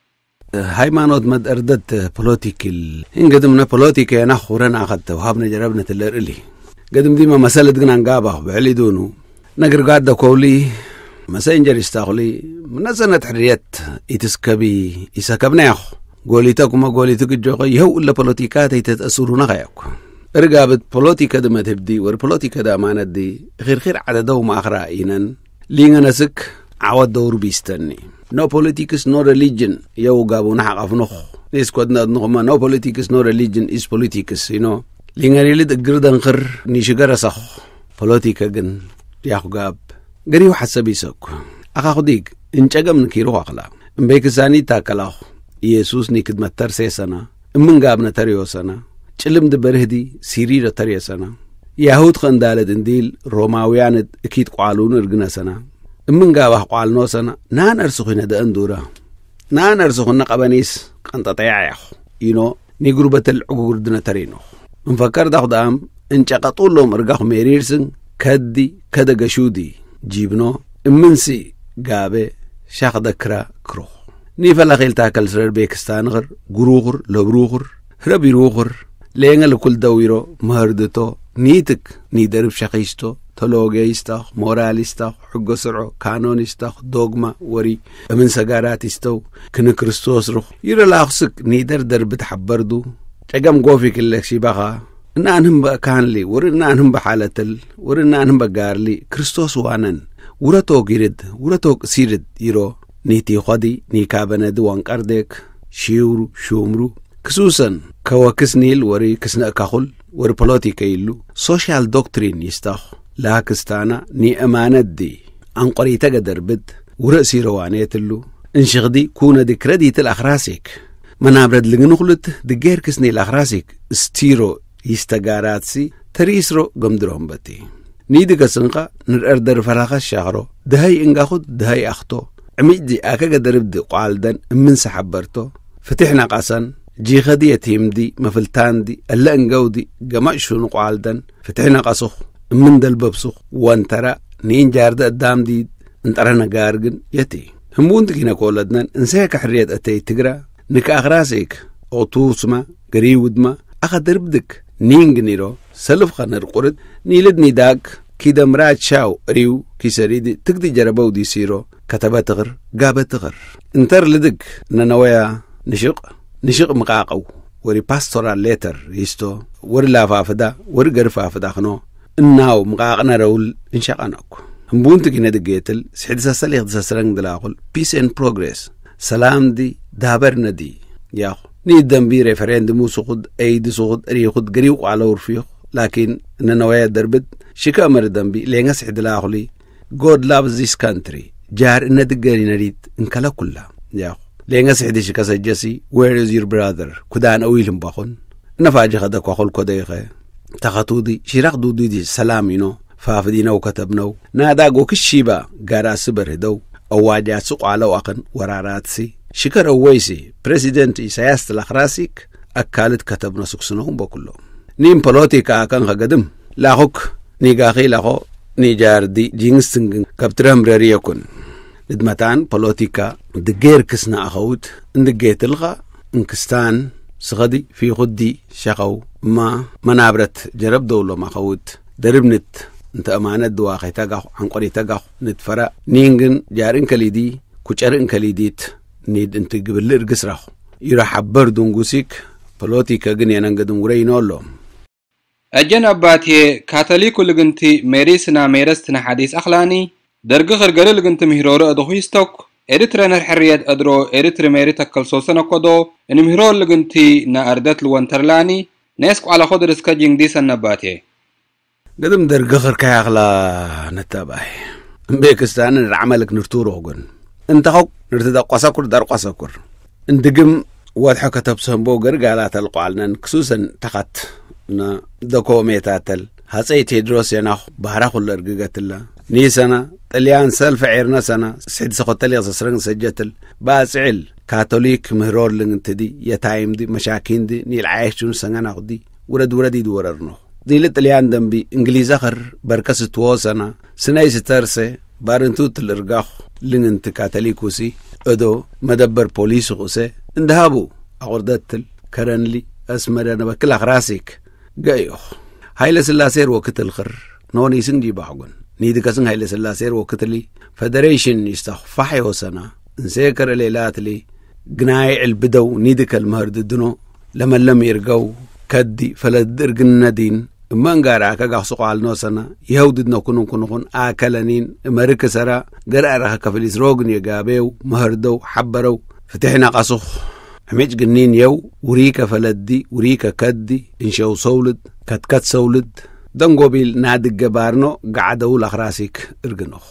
ሃይማኖት መድርደት ፖለቲካል እንግዲምና ፖለቲካ ያናኹረን አኸተ ወሃብነ ጀረብነ ተለርሊ قدم ديما مسألة جنا نجابه بعلي دونه نقر قاعد كولي مسنجر يستاخلي من سنة حريات يتسكبي يسكبنا ياخو قوليتك وما قوليتك الجوغي يهو إلا بوليتيكات يتأثرون غياكو رقابت بوليتيكا دما تبدي ور بوليتيكا دا مانا دي غير غير عددو ما أخرائينا لينا نسك عواد دور بيستني no politics no religion يو قابو نحق أفنخ نيس كودنا نغما no politics no religion is politics you know لينا ريلد قردن خر نيشغر سخ بوليتيكا جن ياخو قاب قريو حسبي سوك أخا خديك انشاقا من كيرو أخلا مبيك ساني تاكلاخ يسوس نيكد متر سيسانا من قابنا تريو سانا چلم دبرهدي سيريرا تريو سانا يهود خندالة دنديل روماوياند اكيد قوالون ارقنا سانا من قابه قوالنو سانا نان ارسخنا دا اندورا نان ارسخنا قبانيس قانتا تيايخ ينو نيقربة العقور دنا ترينو مفكر داخ دام انشاقا طولهم ارقاخ ميريرسن كدي كدا قشودي جيبنو امنسي قابه شاق دكرا كروخ نيفا لغيل تاكل سرر بيكستانغر قروغر لبروغر ربي روغر لينغا لكل دويرو مهردتو نيتك نيدرب شقيستو تلوغيستاخ موراليستاخ حقو سرعو كانونيستاخ دوغما وري امن سقاراتيستو كن كريستوس روخ يرى لاخسك نيدر درب تحبردو تقام قوفي كلك شباخا إنا أنهم بكان لي ورنا أنهم بحالتل ورنا أنهم بقارلي كريستوس وانن ورتو قرد ورتو سيرد يرو نيتي خدي نيكابنا دوان كارديك شيورو شومرو كسوسا كوا كسنيل وري كسنا كاخل ور بوليتيكا يلو سوشيال دوكترين يستاخ لا كستانا ني أمانة دي أنقري تقدر بد ورأسي روانيتلو انشغدي كونا دي كريديت الأخراسيك منابرد لغنخلت دي غير كسني الأخراسيك ستيرو يستقاراتسي تريسرو قمدرهم بتي نيدي قسنقا نرأردر فراغ الشهرو دهي انقاخد دهي أختو عميدي آكا قدر بدي قوالدن من سحبرتو فتحنا قاسن جي خدي يتيم دي مفلتان دي ألا انقودي قماشون قوالدن فتحنا قاسخ من دلببسخ وانترا نين جارد قدام دي انترانا قارقن يتي همون دكينا قولدنا انساك حريات أتي تقرا نك أغراسيك أوتوسما قريودما أخدر بدك نينجنيرو سلف خنر قرد نيلدني داك كيدا مراد شاو ريو كيسريدي تقدي جربو دي سيرو كتبا تغر قابا تغر انتر لدك ننويا نشق نشق مقاقو وري باستورال ليتر يستو ور لافافدا ور قرفافدا خنو اناو مقاقنا رول انشاقاناكو همبونت كنا دقيتل سحدسا سليخ دسا سرنگ دلاقل peace and progress سلام دي دابرنا دي ياخو ني دنبي ريفرندمو سقود ايد سقود ريخود قريوق على ورفيخ لكن ننوايا دربد شكا مر دنبي لينغا سحد لاخلي God loves this country جار إن دقاري نريد إنكلا كلها ياخو لينغا سحدي شكا سجسي where is your brother كدان أويلم باخون نفاجي خدك وخول كوديخي تخطودي شراق دودي دي سلام ينو فافدينا وكتبنو نادا قوك الشيبا قارا سبر هدو أواجا سوق على وقن وراراتسي شكر أويسي بريسيدنت إساياس الأخراسيك أكالت كتبنا سكسنهم بكله نيم بلوتيكا كان قدم لاخوك نيغاخي لاخو نيجار دي جينستن كابترهم ريكون لدمتان بلوتيكا دقير كسنا أخوت اندقيت الغا انكستان سغدي في غدي شقو ما منابرت جرب دولو ما خوت دربنت انت امانه دواخي تاغ عن قري تاغ نتفرا نينغن جارين كليدي كوچرن كليديت نيد انت قبل ارغسراخ يرحب بردون غوسيك بلوتيكا غن ينغدم ورينولو اجن اباتي كاثوليكو لغنتي ميريسنا ميرستنا حديث اخلاني درغ خرغل لغنت مهرور ادخويستوك إريترا حريات أدرو إريترا ميريتا كالسوسنا كودو إن مهرور لغنتي نا أردت لوانترلاني ناسكو على خود رسكا جنگديسا نباتي قدم در قخر كي أغلا نتابعي بيكستان العملك نرتورو غن انت خوك نرتدا قصاكور دار قصاكور اندقم واضحة كتب سنبو قرقالات القوالنا كسوسا تقت نا دكو ميتاتل هاسي تيدروس يناخ بحراخو الارقاقات الله نيسانا طليان سلف عيرنا سنة سعد سخوتالي سسرن سجتل باسعل كاثوليك مهرور لنتدي يتايم دي مشاكين دي نيل عايشون سنانا دي ورد وردي دوررنو دي لطليان دنبي انجليز اخر بركس توسنا سناي سترسي بارنتوت الارقاخ لننت كاثوليكوسي ادو مدبر بوليس غوسي اندهابو اغردتل كرنلي اسمرنا بكل اخراسيك قايوخ هايلا سلاسير وقت الخر نوني سنجي باعقون نيدي كسن هايلا سلاسير وقت لي فدريشن يستخفحي وسنا نسيكر الليلات لي قنايع البدو نيدي كالمهرد الدنو لما لم يرقو كدي فلدرقنا دين اما انقارا كاقا سوق على نوسنا يهوددنا كنون كنون آكلانين اما ركسرا قرأرها كفليس روغن يقابيو مهردو حبرو فتحنا قصخ عميج قنين يو وريكا فلدي وريكا كدي انشاو سولد كتكت سولد دنقو بيل نادق قبارنو قعدو لخراسيك ارقنوخ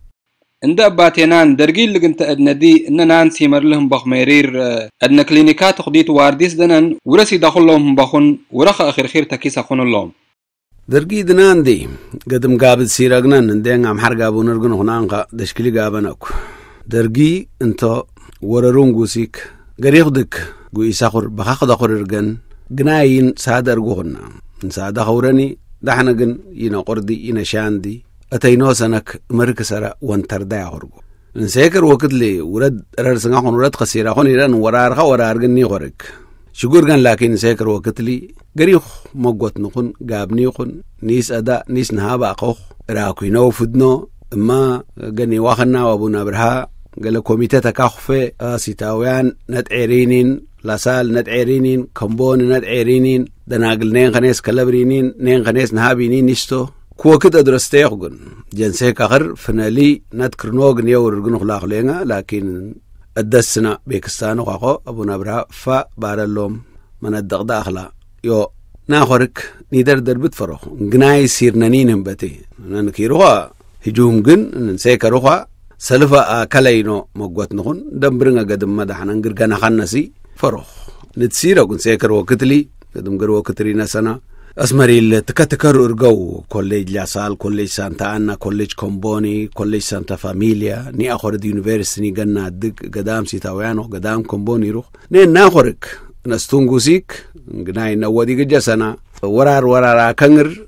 عند أباتينان درقيل لقنت أدنا دي إننا سيمر لهم بخ ميرير أدنا كلينيكات خديت وارديس دنان ورسي داخل لهم بخون ورخ آخر خير تكيس خون اللهم درقي دنان دي قدم قابد سيراغنان ندين عم حرقابو نرقنو هنانقا دشكلي قابناكو درقي انتو وررون قوسيك قريخدك قوي ساخر بخاق داخر ارقن قناين سادر قوغنا نسادا خوراني دحنقن ينا قردي ينا شاندي أتينو سنك مركسرا وانتردايا هرقو نسيكر وقت لي ورد ررسناخون ورد قصيرا خون يران ورارخا ورارقني غورك شكورغان لكن نسيكر وقت لي قريخ مقوت نخون قابني خون نيس أدا نيس نهابا أخوخ راكوينو فدنو اما قني واخنا وابونا برها قال كوميتة تكاخفة سيتاويان ندعيرينين لاسال ندعيرينين كمبون ندعيرينين دناقل نين خنيس كالبرينين نين خنيس نهابينين نشتو كوا كده درستيقن جنسيك أخر فنالي نذكرنوغن يورغن خلاق لينا لكن الدسنا بيكستانو خاقو أبو نبرا فا بارالوم من الدغدا أخلا يو ناخورك نيدر دربت فروخ نقناي سيرنانين باتي ننكيروها هجوم جن ننسيك روخا سلفا كلاينو مقوات نخون دمبرنا قدم مدحنا نقرقنا خنسي فروخ نتسيرا كن سيكر وكتلي قدم قروا كترينا سنة أسمري التكتكر ارقو كوليج لاسال كوليج سانتا أنا كوليج كومبوني كوليج سانتا فاميليا ني أخورد يونيفرسيتي قنا الدق قدام سيتاويانو قدام كومبوني روخ نين ناخورك نستونغوسيك قناي نوادي قجسنا ورار ورار كنغر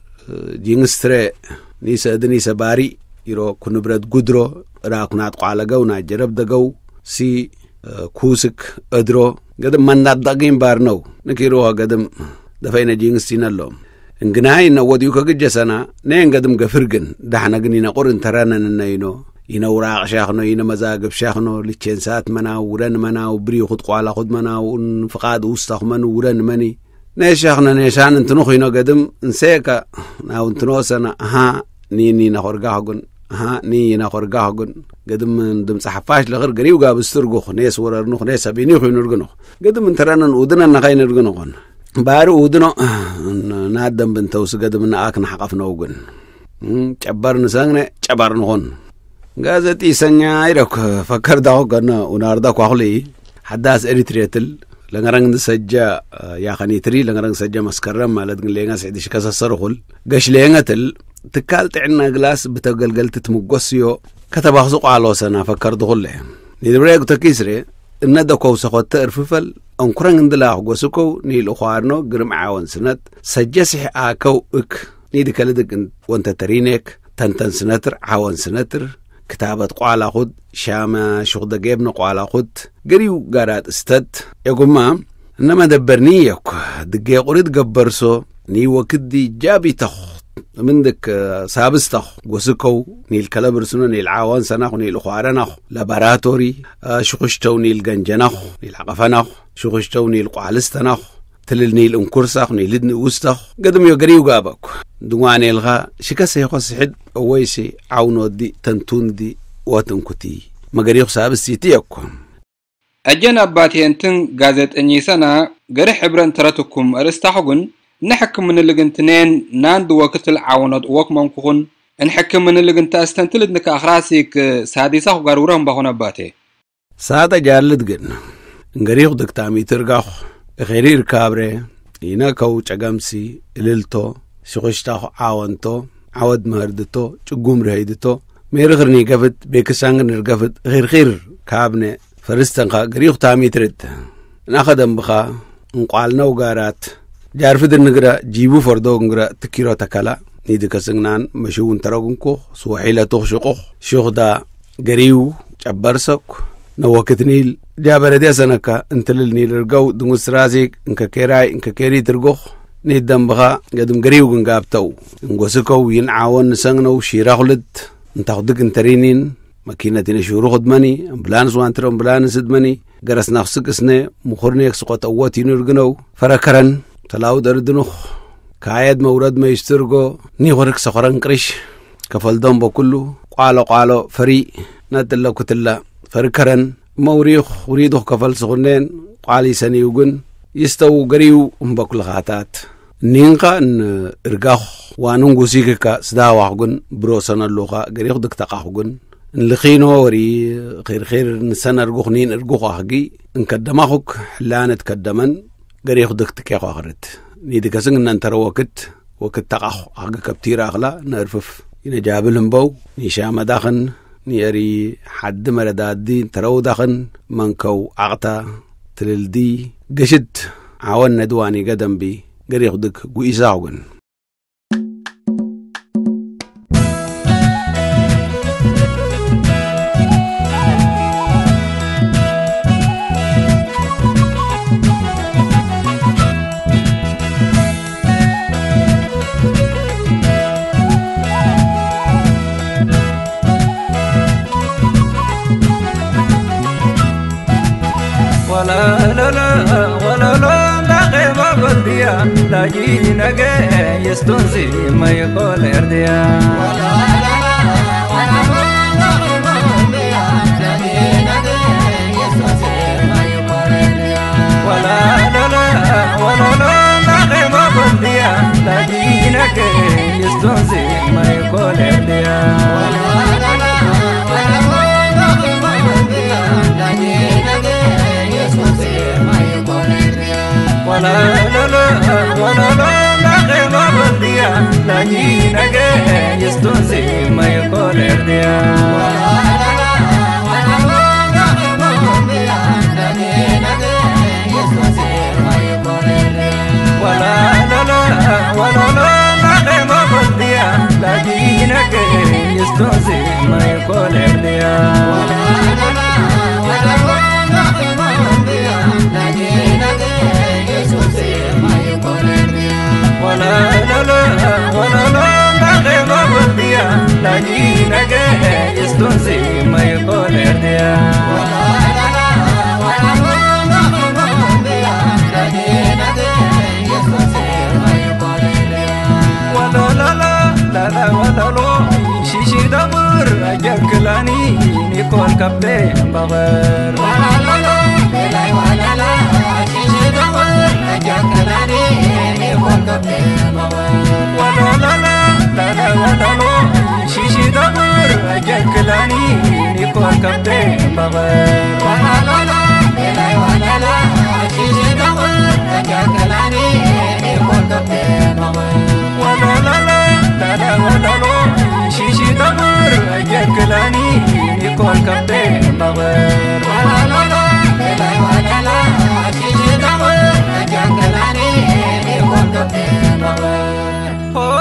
جينستري نيسا دنيسا باري يرو كنبرد قدرو راكنات قالا قو ناجرب دقو سي كوسك ادرو قدم من دقين بارنو نكيروها قدم دفعنا جينستين اللوم انقناي نواديوكا قجسنا نين قدم قفرقن دحنا قنينا قرن ترانا نناينو ينا وراق شاخنو ينا مزاقب شاخنو لتشنسات مناو ورن مناو بريو خد قوالا خد مناو انفقاد وستاخ منو ورن مني نيشاخنا نيشان انتنوخينو قدم نسيكا ناو انتنوسنا ها نيني نخورقاهقن ها ني ناخرغا هغن قدم دم صحفاش لغر غريو غاب استرغو نيس وررنو نيس بيني خو نرغنو قدم ترانن ودنا نخاي نرغنو غن بار ودنو نادم بنتوس قدم ناكن حقفنا وغن جبر نسانغ جبر نغن غازتي سنيا يرك فكر داو غنا وناردا كوخلي حداس اريتريتل لنغران سجا يا خني تري لنغران سجا مسكرم مالت ليغا سيدش كسسرخل غش ليغتل تكالت عنا جلاس بتقلقلت تمقصيو كتب أخذق على سنة فكر دخله نيدبريك تكيسري الندى كوسا خد ترففل أنكرن عندلا وسكو نيل أخوارنو جرم عاون سنت سجسح آكو إك نيدي كالدك وانت ترينك تنتن سنتر عاون سنتر كتابة قوالا خد شاما شغد جيبنا قوالا خد قريو قارات استد يقول ما إنما دبرنيك دقي قريد قبرسو ني وكدي جابي تخ مندك سابستخ وسكو نيل كلابرسونو نيل عاون سنخ نيل خوارنخ لابراتوري شخشتو نيل جنجنخ نيل عقفنخ شخشتو نيل قوالستنخ تلل نيل انكرسخ نيل ادن اوستخ قدم يقريو قابك دواني الغا شكاسي يخص حد اويسي عاونو دي تنتون دي واتنكتي مقريو سابستي تيكو أجن أباتي أنتن غازت أنيسانا غري حبران تراتكم أرستاحقن نحكم من اللي قنتنين ناند وقت العاونات وق منكون نحكم من اللي قنت استنتلد نك أخراسيك سادسة وقارورهم بخون باتي سادة جالد قن نغريق دك تامي ترقاخ غيرير كابري إنا كو چاقامسي إللتو شغشتاخ عاونتو عود مهردتو چقوم رهيدتو مير غرني قفت بيكسانغ نرقفت غير غير كابني فرستنقا غريق تامي ترد ناخدم بخا نقوالنا وقارات جارفد النقرة جيبو فردو نقرة تكيرو تكالا نيدي كسنغنان مشوون تراغنكو سوحيلة تخشقو شوخدا غريو جبرسك نوكتنيل جابر دي سنكا انتلل نيل رقو دنغس رازيك انكا كيراي انكا كيري ترغوخ نيدن بخا قدم غريو غنقابتو انغوسكو ينعاون نسنغنو شيراغلد انتاخدك انترينين ماكينة نشورو خدماني امبلانس وانتر امبلانس دماني غرس نفسك اسنه مخورنيك سقوط اواتي نرغنو فركرن تلاو دردنوخ كايد مورد ما يشترقو نيغورك سخران قرش كفل دنبو كله قالو قالو فري نتلا كتلا فركرن موريخ وريدوخ كفل سخرنين قالي سنيوغن يستو قريو امبكل غاتات نينقا ان ارقاخ وانونغو سيكا سداواخغن بروسنا اللوغا قريخ دك تقاخغن نلخينو وري خير خير نسان ارقوخ نين ارقوخ اخقي انكدماخوك حلانت كدمن قريخ دك تكيخو اخرت نيدي كسنغ ننتر وقت وقت تقاخو اخقا كبتير اخلا نرفف ينجابلهم بو نيشام داخن نياري حد مرداد دي ترو داخن منكو اغتا تللدي قشد عاون ندواني قدم بي قريخ دك قويساوغن ولا لا لا ولا لا نقي ما برديا لا جينا يستنزي ما يقول ارديا ولا لا لا ولا لا نقي ما برديا لا جينا يستنزي ما يقول ارديا ولا لا لا ولا لا نقي ما برديا لا جينا يستنزي ما يقول ارديا ولا لا لا ولا لا نقي ما برديا لا جينا ولا لا لا ولا لا نقي ما برديا لا جينا يستنزي ما يقول ارديا ولا لا لا ولا لا نقي ما برديا لا جينا يستنزي ما يقول ارديا ولا لا لا ولا لا نقي ما برديا لا جينا يستنزي ما يقول ارديا ولا لا لا ولا لا نقي ما برديا لا جينا ولا لا لا ولا لا نقي ما برديا لا جينا يستنزي ما يقول ارديا ولا لا لا ولا لا نقي ما برديا لا جينا يستنزي ما يقول ارديا ولا لا لا لا لا ولا لا شيشي دبر كلاني نيكون كبين بغير ولا لا لا لا ولا لا شيشي دغر أجاك كلاني نيكون كبين بغير ولا لا لا لا ولا لا شيشي دغر أجاك كلاني نيكون كبين بغير ولا لا لا لا ولا لا شيشي دغر أجاك كلاني نيكون كبين بغير ولا لا لا لا ولا لا شيشي دغر أجاك كلاني نيكون كبين بغير ولا لا لا لا ولا لا شيشي دغر أجاك كلاني نيكون كبين بغير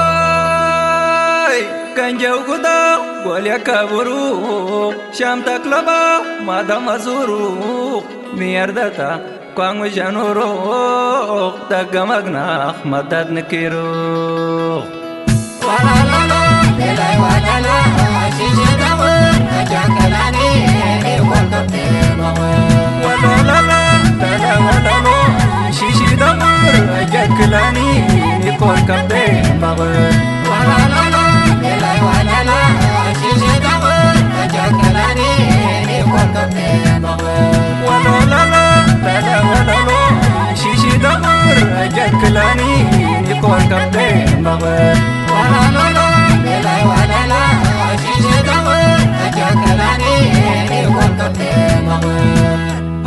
هوي كان جو قدا قولي كبرو شام تكلبا ما دام زورو ميردتا كوان وجانورو تقمقنا مدد نكيرو ولا لا لا لا ولا لا شيشي دغر أجاك كلاني نيكون كبين بغير ولا لا لا لا ولا لا شيشي دغر أجاك كلاني نيكون كبين بغير ولا لا لا لا ولا لا شيشي دغر أجاك كلاني نيكون كبين بغير ولا لا لا لا ولا لا شيشي دغر أجاك كلاني نيكون كبين بغير ولا لا لا لا ولا لا شيشي دغر أجاك كلاني نيكون كبين بغير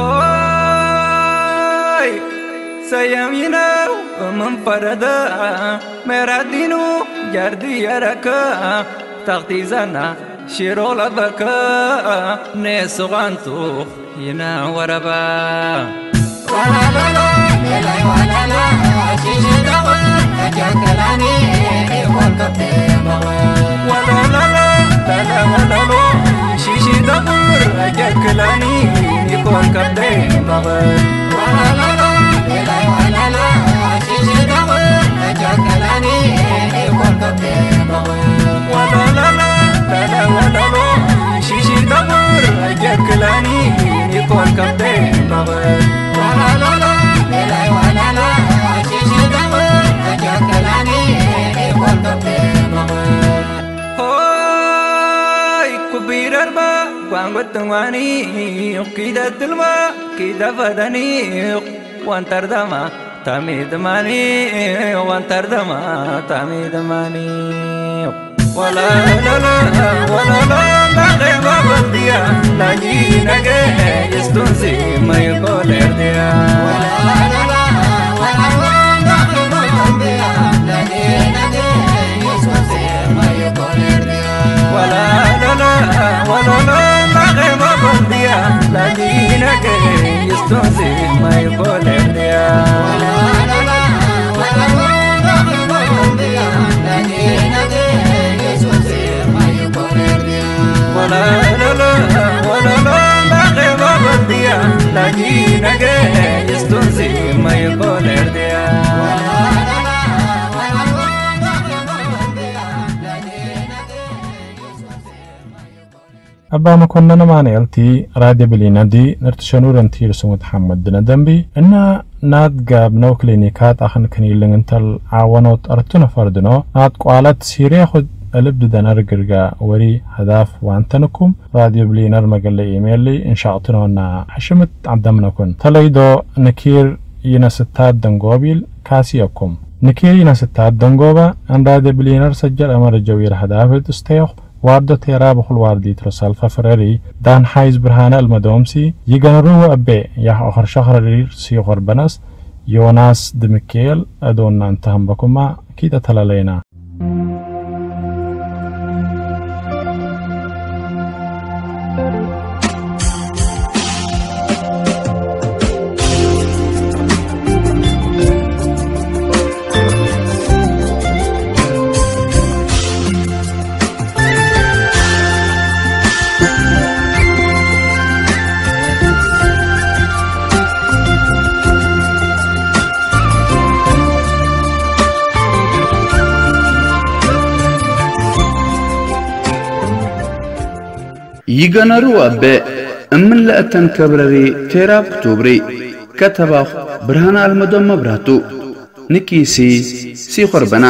هوي سيامينا من فردا مرادينو جردي يركا تغتي زنا شيرو لبكا نيسو غانتو هنا وربا ولا لا لا لا ولا لا شيشي دغر أجاك كلاني نيكون كبين بغير ولا لا لا لا ولا لا شيشي دغر أجاك كلاني نيكون كبين بغير ولا لا لا لا ولا لا شيشي دغر أجاك كلاني نيكون كبين بغير ولا لا لا لا ولا لا شيشي دغر أجاك كلاني نيكون كبين بغير ولا لا لا لا ولا لا شيشي دغر أجاك كلاني نيكون كبين بغير هوي كبير أربا قوان قطواني كيدا تلما كيدا فداني وانتر دما تميد ماني وانتر دما تميد ماني ولا لا لا ولا لا لا غيب بلديا لا جينك يستنسي ما يقول ارديا ولا لا لا ولا لا لا غيب بلديا لا جينك يستنسي ما يقول ارديا ولا لا لا ولا لا لا غيب بلديا لا جينك يستنسي ما يقول ارديا ولا لا لا ولا لا لا غيب بلديا لا جينك ولا لا لا ولا لا لا غيب بلديا لا جينك يستنسي ما يقول ارديا أبا مكوننا معنا يلتي راديو بلينا دي نرتشنور انتي رسومة محمد دنا دنبي إنا ناد قاب نو كلينيكات أخن كني لننتل عوانوت أرتنا فردنو ناد قوالات سيريا خد ألب دنا رقرقا وري هداف وانتنكم راديو بلينر مقال إيميلي إن شاءتنا حشمت عدمنكم تلايدو نكير ينستاد دنقوبيل كاسيكم نكير ينستاد دنقوبا أن راديو بلينر سجل أمر الجوير هداف تستيخ واردو تيرا بخل واردي ترسال ففرري دان حايز برهان المدومسي يغنروه أبي يح آخر شهر رير سيغر بنس يوناس دمكيل أدون نانتهم بكما كيدا تلالينا يغنروا أبي أمن لأتن كبرري تيراب توبري كتباخ برهان المدوم مبراتو نكيسي سي خربنا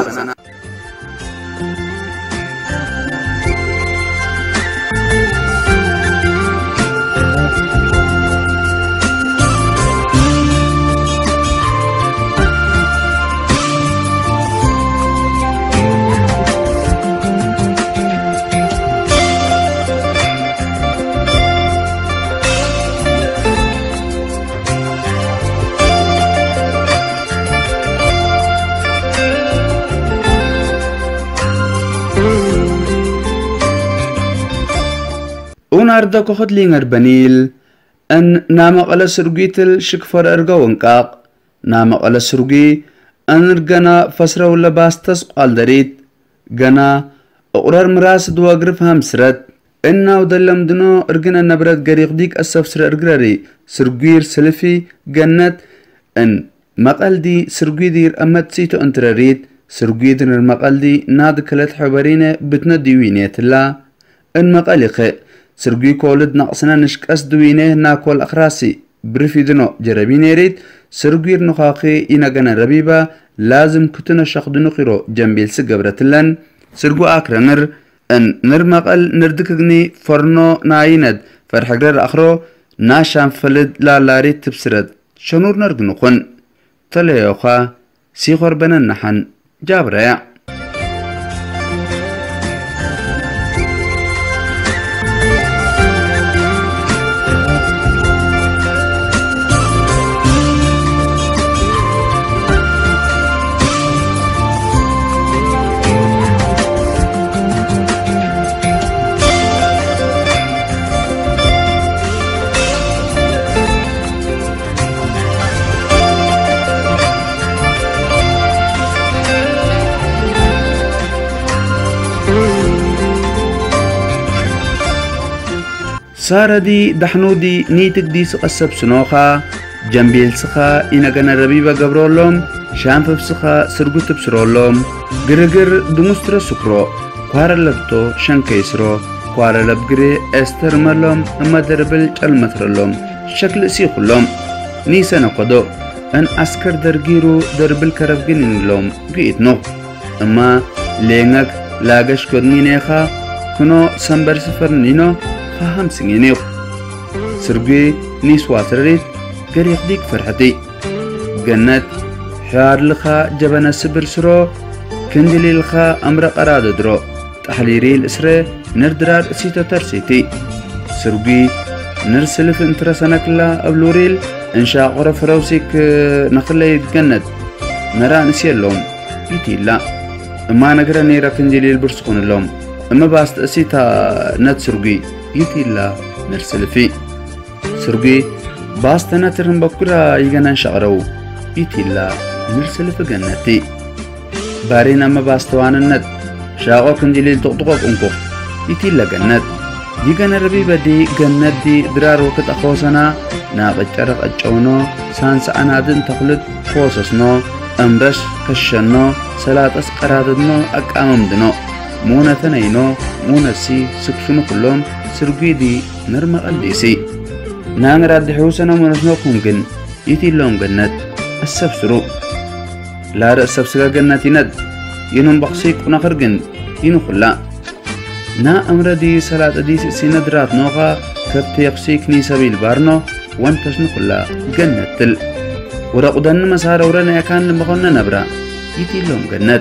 وناردا كوخد لينر بنيل أن نام على سرقيتل شكفر أرجع ونقاق نام على سرقي أن رجنا فسر ولا باستس قالدريت جنا أقرار مراس دواجرف همسرت إننا ودلم دنو أرجنا نبرد جريق ديك السفسر أرجراري سرقير سلفي جنت أن مقال دي سرقي دير أمت سيتو أنتراريت سرقي دير المقال دي ناد كلت حبرينة بتنا ديوينيت لا أن مقالق سرقي كولد نقصنا نشك أسدوينه ناكل أخراسي برفيدنو جربيني ريت سرقير نخاقي إنا جنا ربيبا لازم كتنا شخدنو خيرو جنبيل سقبرتلن سرقو آكرنر أن نرمقل نردكني فرنو نايند فرحقرر أخرو ناشان فلد لا لاريت تبسرد شنور نرقنقن تليوخا سيخور بنن نحن جابريا ساردي دحنودي نيتك دي سقسب سنوخا جنبيل سخا إنغانا ربيبا قبرولوم شانفف سخا سرقوت بسرولوم غرغر دمستر سكرو كوارا لبتو شنكيسرو كوارا لبغري استر ملوم اما دربل چلمترلوم شكل سيخلوم نيسا نقدو ان اسكر درگيرو دربل كرفگنين لوم قيتنو اما لينك لاغش كدنينيخا كنو سنبر سفر نينو فهم سنينيو سرقي نيس واترريت قريق ديك فرحتي جنت حار لخا جبنا سبر سرو كنجلي لخا امر قراد درو تحليري الاسره نردرار سيتا ترسيتي سرقي نرسلف انترسنك لا ابلوريل انشاء غرف روسيك نخلي جنت نرى نسي اللوم يتي لا اما نقرا نيرا كنجلي البرسقون اللوم اما باست اسيتا نت سرقي يتي لا نرسل في سرقي باستنا ترن بكرة يجنا شعرو يتي لا نرسل في جنتي بارينا ما باستوان الند شاقو كنجليل تقطقوك انكو يتي لا جنت يجنا ربي بدي جنت دي درار وقت أخوصنا ناقد شرق أجونو سانس عنادن تخلط فوسسنو أمرش كشنو سلات أسقرادنو أكاممدنو مونا ثنينو مونا سي سكسنو كلهم سرقي دي نرمى قليسي نانغرا دحوسنا منسنو كونجن يتي اللون جنت السبسرو لا رأس سبسرا جنتي ند ينون بقسيك ونخرجن ينو خلا نا أمر دي صلاة دي سندرات نوغا كبت يقسيك نيسابيل بارنو وانتشنو خلا جنت تل ورقدن مسار ورنا يكان لمغنى نبرا يتي اللون جنت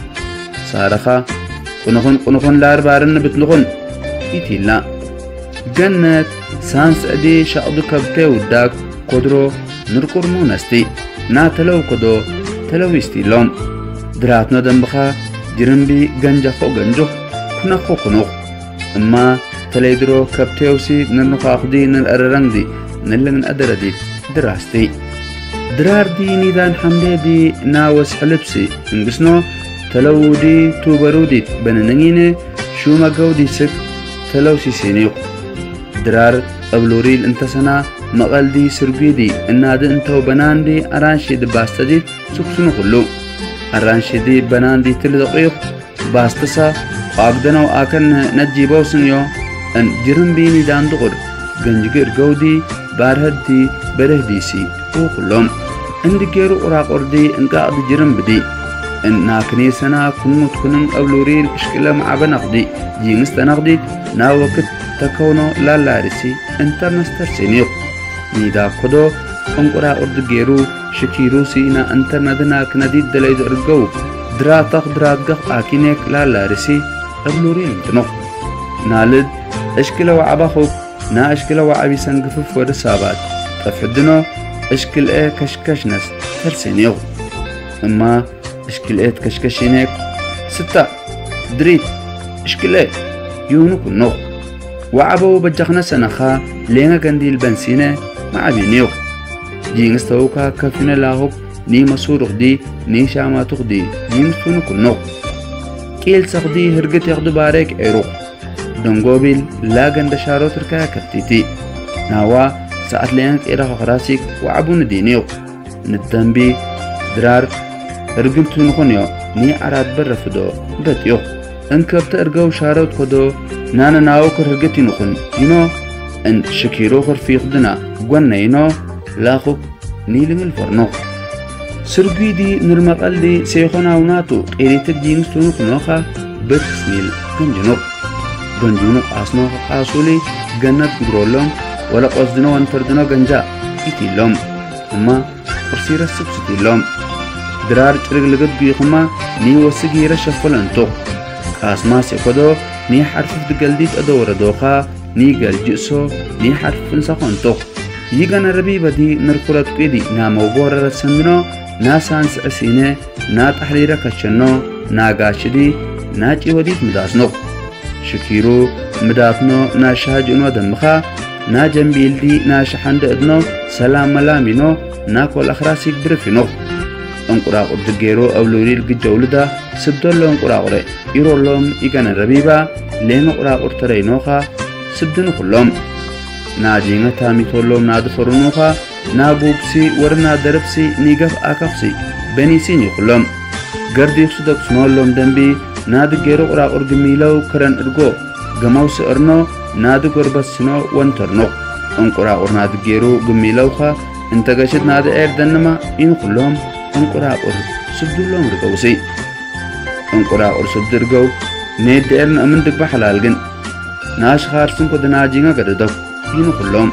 سارخا ونخن ونخن لار بارن بتلغن يتي لا جنت سانس أدي شاقدو كبتي وداك قدرو نركور مونستي نا تلو كدو تلويستي لوم دراتنا دنبخا جرنبي جنجا خو جنجو كنا خو كنو اما تليدرو كبتي وسي نرنخا أخدي نرأررنگ دي نلن أدر دي دراستي درار دي نيدان حمدي دي ناوس حلبسي انقسنو تلو دي توبرو دي بننغيني شوما قو دي سك تلو سيسينيو درار أبلوريل انتسنا مقال دي سرقي دي اناد انتو بنان دي أرانشي دي باستا دي سكسنو خلو أرانشي دي بنان دي تل دقيق باستسا قاقدنو آكن نجيبو سنيو ان جرم بيني دان دقر گنجگير قو دي بارهد دي بره دي سي او خلوم اندي كيرو اراق اردي انقاقد جرم بدي ان ناكني سنا كنمت كنن أبلوريل اشكلا معبا نقدي جينست نقدي نا وقت تكونو لا لارسي انترنستر سينيو نيدا كدو انقرا ارد جيرو شكيرو سينا انترندنا كنديد دليد ارقو دراتق دراتق آكينيك لا لارسي أبلوريل انتنو نالد اشكلا وعباخوك نا اشكلا وعبي سنقفف ورسابات تفحدنو اشكل ايه كشكشنس ترسينيو اما اشكل ايه كشكشينيك ستة دريت اشكل ايه يونو كنو وعبو بجخنا سنخا لينا قنديل بنسينة مع بينيو جينس توكا كفنا لاهوك ني مسورخ دي ني شاماتوخ دي جينس تونو كنوك كيل سخدي هرقت يغدو باريك ايروخ دنگوبيل لا قند شارو تركا كفتيتي ناوا ساعت لينك إيراخ خراسيك وعبو ندينيو ندنبي درار هرقمتو نخونيو ني عراد برفدو بتيو انكبت ارقو شارو تخدو نانا ناوكر هرقتي نخون ينو ان شكيرو خرفيق دنا قوانا ينو لاخوك نيلن الفرنو سرقوي دي نرمقال دي سيخونا وناتو قيريتك جينستو نخونوخا برسنيل كنجنوك جنجونو قاسنو قاسولي جنت قدرولهم ولا قصدنو وانفردنو جنجا يتيلهم اما قرسيرا سبسيتيلهم درار ترق لقد بيخما ني وسقيرا شفل انتو قاسما سيقودو ني حرف دقلديت ادور دوخا ني قل جئسو ني حرف انساقو انتو يغانا ربيبا دي نركورت قيدي نا موبورا رسندنو نا سانس اسيني نا تحريرا كچنو نا غاشدي نا چيوديت مداسنو شكيرو مدافنو نا شهاجنو دمخا نا جنبيل دي نا شحند ادنو سلام ملامينو نا كل اخراسيك برفينو انقراق الدقيرو اولوري القجولدا سبدولو انقراقري يرولوم يغانا ربيبا لين انقراق ارترينوخا سبدنو كلهم نا جينا تامي تولوم نا دفرنوخا نا بوبسي ورنا دربسي نيقف آكفسي بنيسيني كلهم قردي خصدق سنولوم دنبي نادو غيرو قرا اورغميلو كرن ارغو غماوس ارنو نادو غربسنو وانترنو انقرا اور نادو غيرو غميلو خا انت غشت نادو اير دنما ان كلهم انقرا اور سبدلهم رغوسي انقرا اور سبدرغو نيد ارن امن دغ بحلالغن ناش خارسن كو دناجيغا غددو ان كلهم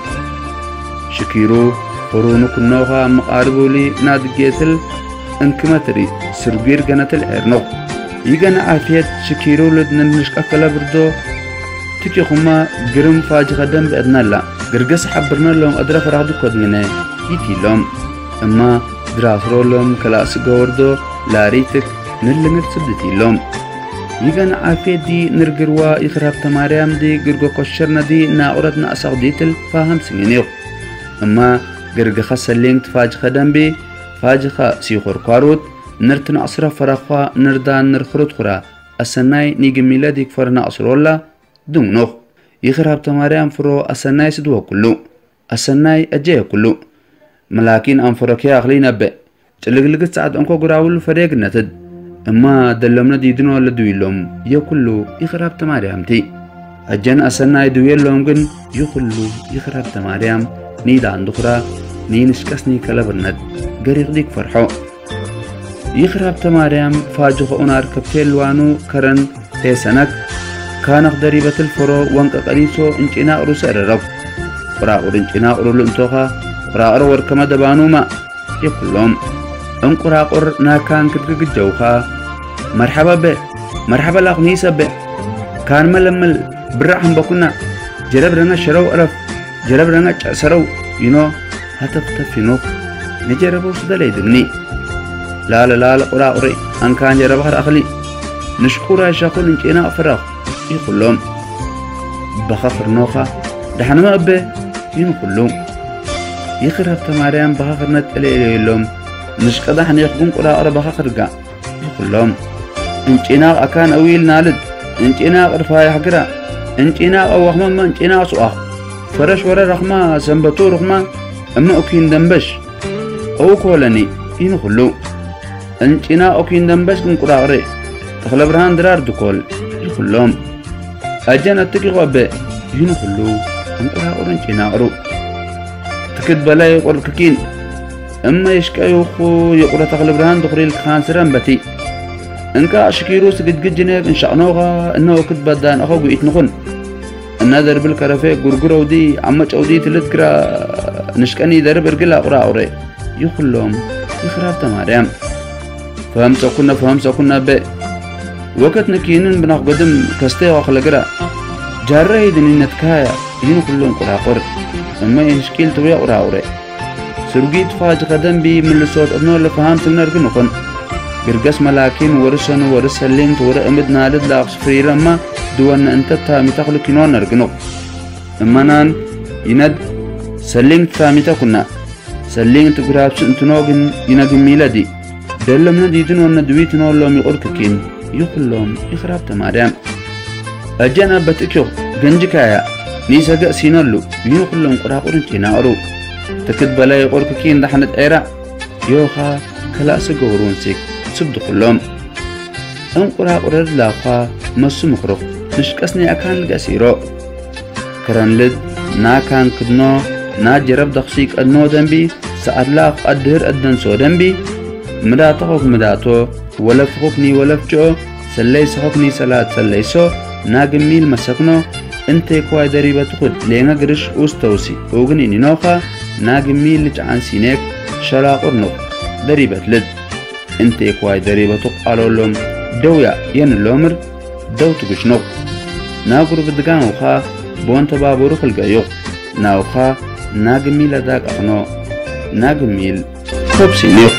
شكيرو فرونو كنوها مقاربولي نادو غيتل انكمتري سرغير غنتل ارنو يغانا عافيت شكيرو لدن نشكا كلا بردو تكي خما قرم فاج خدم بأدنا لا قرقس حبرنا لهم أدرا فرادو كودمنا يتي لهم اما دراسرو لهم كلا سقوردو لاريتك نلنر سبدتي لهم يغانا عافيت دي نرقروا يخراب تماريام دي قرقو قشرنا دي ناقردنا أساق ديتل فاهم سنينيو اما قرق خاصة لينك فاج خدم بي فاج خا سيخور كاروت نرتنا أسرا فرخوا نردان نرخرط خورا السناي نيجي ميلاديك فرنا أسرولا دون نوخ يخراب تماريان فرو السناي سدوا كلو السناي أجيه كلو ملاكين أنفركيا أغلينا بي تلقلقت سعد أنكو قراول فريق نتد اما دلمنا ديدنو لدويلهم يكلو يخراب تماريان تي أجن السناي دويلهم جن يخلو يخراب تماريان نيدان دخرا نينشكسني كالبرند قريق ديك فرحو يخرب تماريام فاجخ أنار كبتيل وانو كرن تيسنك كانق دريبة الفرو وانك قريسو انجنا أرو سأررب قراء انجنا أرو لنتوخا قراء أرور كما دبانو ما يقولهم ان قراء أر ناكان كترق الجوخا مرحبا بي مرحبا لاغنيسا بي كان ململ برحم بكنا جرب رنا شرو أرف جرب رنا سرو ينو هتف تفينوك نجربو سدالي دمني لا لا لا قراء قري أن كان جرب هر أخلي نشكورا شاكون انجينا أفراغ يقولهم بخاخر نوخا دحنا ما أبي ينقلهم يخرب تماريان بخاخر نتقلي لهم نشكا دحنا يخبون قراء قرى بخاخر قا يقولهم انجينا أكان أويل نالد انجينا قرفاي حقرا انجينا أو أخمان ما انجينا سؤاخ فرش ورا رخما سنبتو رخما أما أكين دنبش أو كولاني ينقلهم انجينا اوكين دنبش كن قراغري تخلب رهان درار دكول يخلوم اجانا تكي غوبي ينخلو انقرا اورنجينا اورو تكد بلاي قرككين اما يشكا يوخو يقرا تخلب رهان دخري الخان سران بتي انكا شكيرو سقد قجنيك ان شعنوغا انو كد بدان اخو قيت نخن النادر بالكرافي قرقرو دي عمج او دي تلتكرا نشكاني درب ارقلا قرا اوري يخلوم يخراب تماريام فهمت كنا فهمت كنا ب وقت نكينن بناخ قدم كستي وخلقرا جاري دني نتكايا ينو كلهم قراقر اما يشكيل تويا قراوري سرقيت فاج قدم بي من الصوت ابنو اللي فهمت نرقن نقن قرقس ملاكين ورسن ورسلين تور امد نالد لاقص فريرا ما دوان انت تامي تخلق كنون نرقنو እመናን ይነድ ሰሊንግ ታሚታ ኩና ሰሊንግ ትግራብስ እንትኖግን ይነግሚለዲ ደለም ነዲድን ወነድዊት ኖሎም ይቆርክኪን ይኹሎም ይኽራብ ተማዳም أجانا بتكيو جنجكايا نيسا سينالو يوخلون قراقورن تيناورو تكد بلاي قرككين دحنت ايرا يوخا كلاس قورون سيك سبدو كلهم ان قراقورر لاخا مسو مخرق نشكسني اكان لقاسيرو كران لد نا كان كدنو نا جرب دخشيك ادنو دنبي سعد لاخ ادهر ادن سو دنبي مداتوك مداتو ولفخوكني ولفجو سليس خوكني سلات سليسو ناجميل مسكنو انت كواي دريبة تخد لينا قرش اوستوسي اوغن اني نوخا ناجميل لجعان سينيك شلا قرنو دريبة لد انت كواي دريبة تقالو لهم دويا ين اللومر دو تقشنو ناقرو بدقان وخا بوانتا بابورو خلقايو ناوخا ناجميل داك اخنو ناجميل خوب سينيو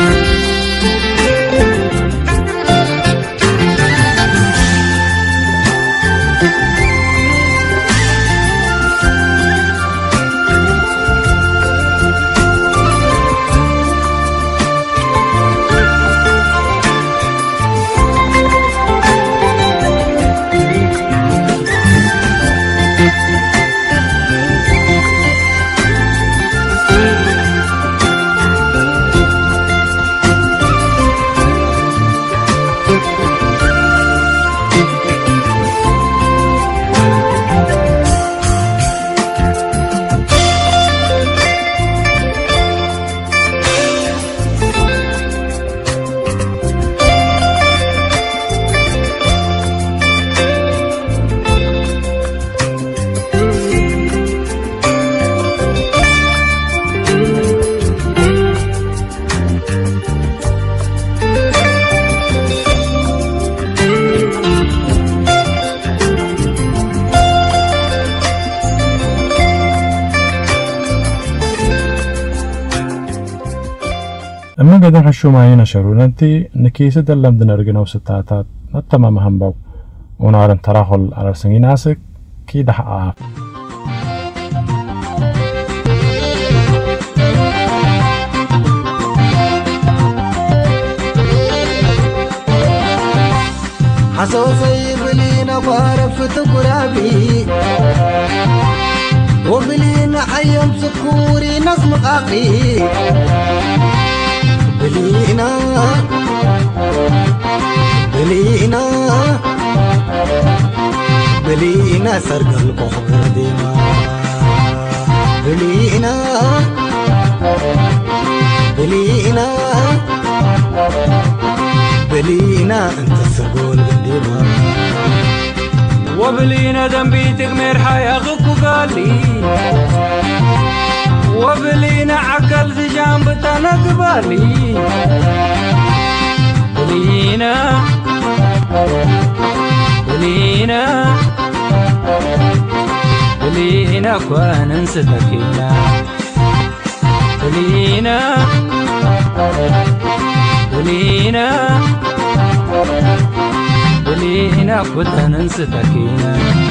أما قدر حشو معينا شرونتي نكيسة دلم دنرجنا وستاتات نتمام همبو ونعلن تراخل على سنين عاسك كي دحقها حسوفي بلينا فارف تقرابي وبلينا حيم سكوري نظم قاقي بلينا بلينا بلينا سرق القهر ديما بلينا بلينا بلينا انت سرقول قديما وبلينا دنبي تغمر حياغك وقالي وبلينا عقل في جنبتنا قبالي بلينا بلينا بلينا كوان انستكينا بلينا بلينا بلينا كوان انستكينا